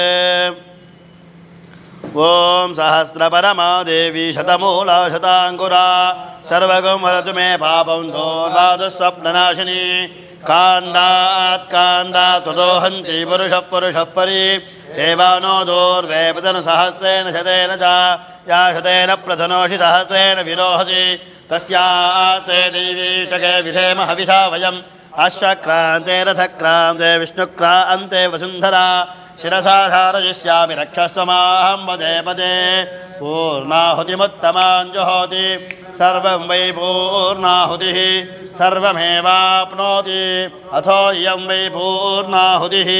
ओम सहस्रपरमा देवी शतमूला शताङ्कुरा सर्वगं वरतु मे पापं दोर्वादस्वप्ननाशिनी काण्डात् काण्डात् तुरोहन्ति पुरुषः पुरुषः परि देवानो दोर्वेपतनु सहस्रेण शतेन च या शतेन प्रधनोषि सहस्रेण विरोहसि तस्यास्ते देवीष्टके विधेम हविषा वयम् अश्वक्रान्ते रथक्रान्ते विष्णुक्रान्ते वसुन्धरा शिरसा धारयिष्यामि रक्षस्व मां पदे पदे पूर्णाहुतिमुत्तमां जुहोति सर्वं वै पूर्णाहुतिः सर्वमेवाप्नोति अथो इयं वै पूर्णाहुतिः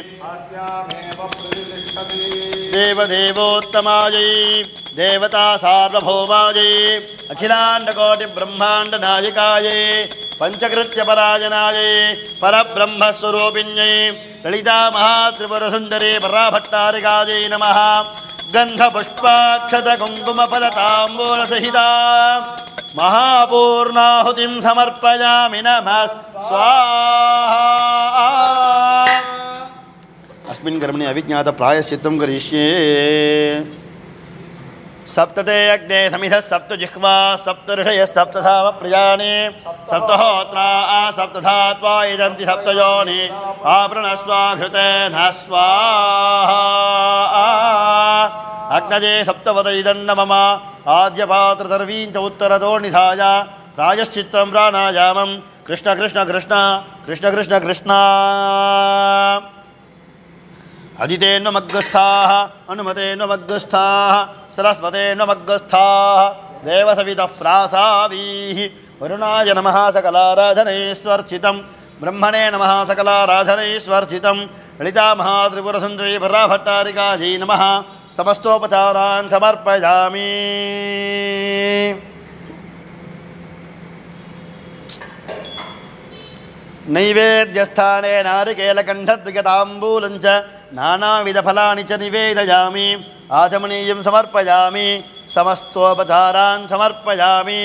देवदेवोत्तमायै देवता सार्वभौमायै अखिलाण्डकोटिब्रह्माण्डनायिकायै पंचकृत्य पराजनायै परब्रह्मस्वरूपिण्यै ललिता महात्रिपुरसुन्दरी पराभट्टारिकायै नमः। गन्धपुष्पाक्षतकुङ्कुमफलताम्बूलसहिता महापूर्णाहुतिं समर्पयामि नमः स्वाहा। अस्मिन् कर्मणि अविज्ञात प्रायश्चित्तं करिष्ये। सप्तते अग्ने समिधः सप्त जिह्वा सप्त ऋषयः सप्त धाम प्रजाने सप्तहोत्रा सप्तधा त्वा इदन्ति सप्तयोनि आवृणस्वाघृतेन स्वाहा। अग्नजे सप्तवद इदन्न मम आद्यपात्र सर्वीं च उत्तरतो निधाय प्रायश्चित्तं प्राणायामं कृष्ण कृष्ण कृष्ण कृष्ण कृष्ण कृष्ण। अदितेन्वमग्गस्थाः अनुमतेन्वमग्गस्थाः सरस्वतेन्वमग्गस्थाः देवसवितः प्रासावीः। वरुणाय नमः सकलाराधनैश्वर्चितं ब्रह्मणे नमः सकलाराधनैश्वर्चितं ललिता महात्रिपुरसुन्दरी पराभट्टारिकायै नमः। समस्तोपचारान् समर्पयामि। नैवेद्यस्थाने नारिकेलकण्ठद्विगताम्बूलं च नानाविधफलानि च निवेदयामि। आचमनीयं समर्पयामि। समस्तोपचारान् समर्पयामि।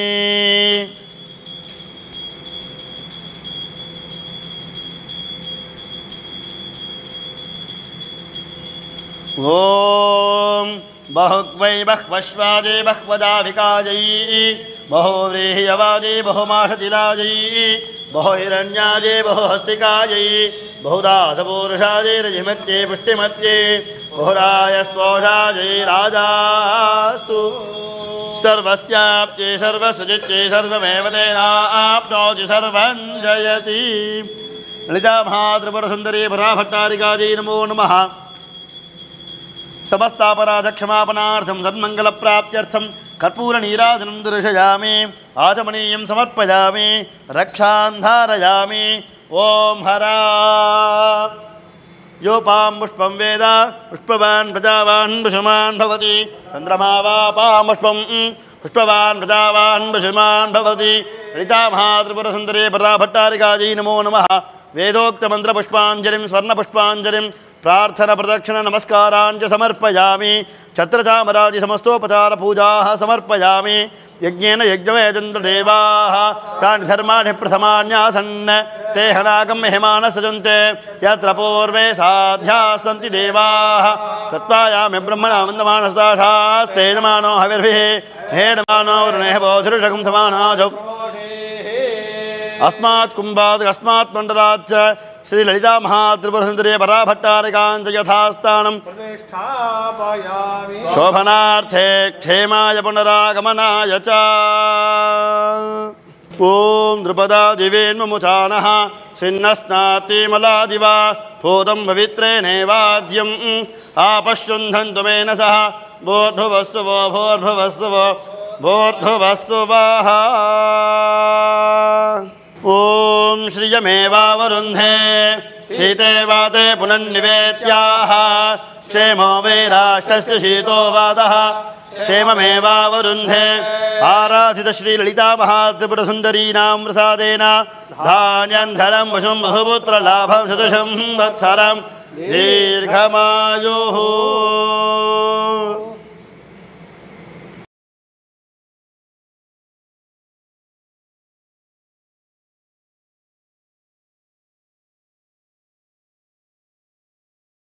ओम बहुक्वै बह्वश्वाजे बह्वदाभिकाजै बहुव्रीह्यवाजे बहुमाषतिलाजै बहुहिरण्याजे बहुहस्तिकाजै बहुदासपूरुषाजे रजिमत्ये पुष्टिमत्ये बहुरायस्त्वोषाजे राजास्तु। सर्वस्याप्ये सर्वसुजित्ये सर्वमेव तेनाप्नोति सर्वं जयति। ललिता महात्रिपुरसुन्दरी पराभट्टारिकायै नमो नमः। समस्तापराधक्षमापणार्थं सन्मङ्गलप्राप्त्यर्थं कर्पूरनीराजनं दर्शयामि। आचमनीयं समर्पयामि। रक्षां धारयामि। ओम हरा योपां पुष्पं वेद पुष्पवान् प्रजावान् पुष्पमान् भवति। चन्द्रमा वापां पुष्पं पुष्पवान् प्रजावान् पुष्पमान् भवति। ललिता महात्रिपुरसुन्दरी पराभट्टारिकायै नमो नमः। वेदोक्तमन्त्रपुष्पाञ्जलिं स्वर्णपुष्पाञ्जलिं प्रार्थना प्रदक्षिण नमस्कारान् च समर्पयामि। छत्रचामरादि समस्तोपचार पूजाः समर्पयामि। यज्ञेन यज्ञमेजन्त देवाः तानि धर्माणि प्रथमान्यासन् ते हनाकं मेहमानः सजन्ते यत्र पूर्वे साध्याः सन्ति देवाः तत्त्वायामि ब्रह्मणा वन्दमानस्ताशास्तेजमानो हविर्भिः हेडमानो वरुणेः बोधिरुषकं समानाजौ। अस्मात् कुम्भात् अस्मात् मण्डलात् च श्री ललिता महात्रिपुरसुन्दरी पराभट्टारिकां च यथास्थानं प्रतिष्ठापयामि। शोभनार्थे क्षेमाय पुनरागमनाय च। ओम द्रुपदादिवेन्मुचानः सिन्नस्नातिमलादिवा भूतं पवित्रेणेवाद्यम् आपश्युन्धन्तु मेन सह भूर्भुवस्सुवो भूर्भुवस्सुवो भूर्भुवस्सुवः। ओम श्रियमेवावरुन्धे शीते वाते पुनन्निवेत्याः क्षेमो वैराष्टस्य शीतो वातः क्षेममेवावरुन्धे। आराधित श्री ललिता महात्रिपुरसुन्दरीनां प्रसादेन धान्यं धनं वशुं बहुपुत्रलाभं शतशं वत्सरं दीर्घमायुः।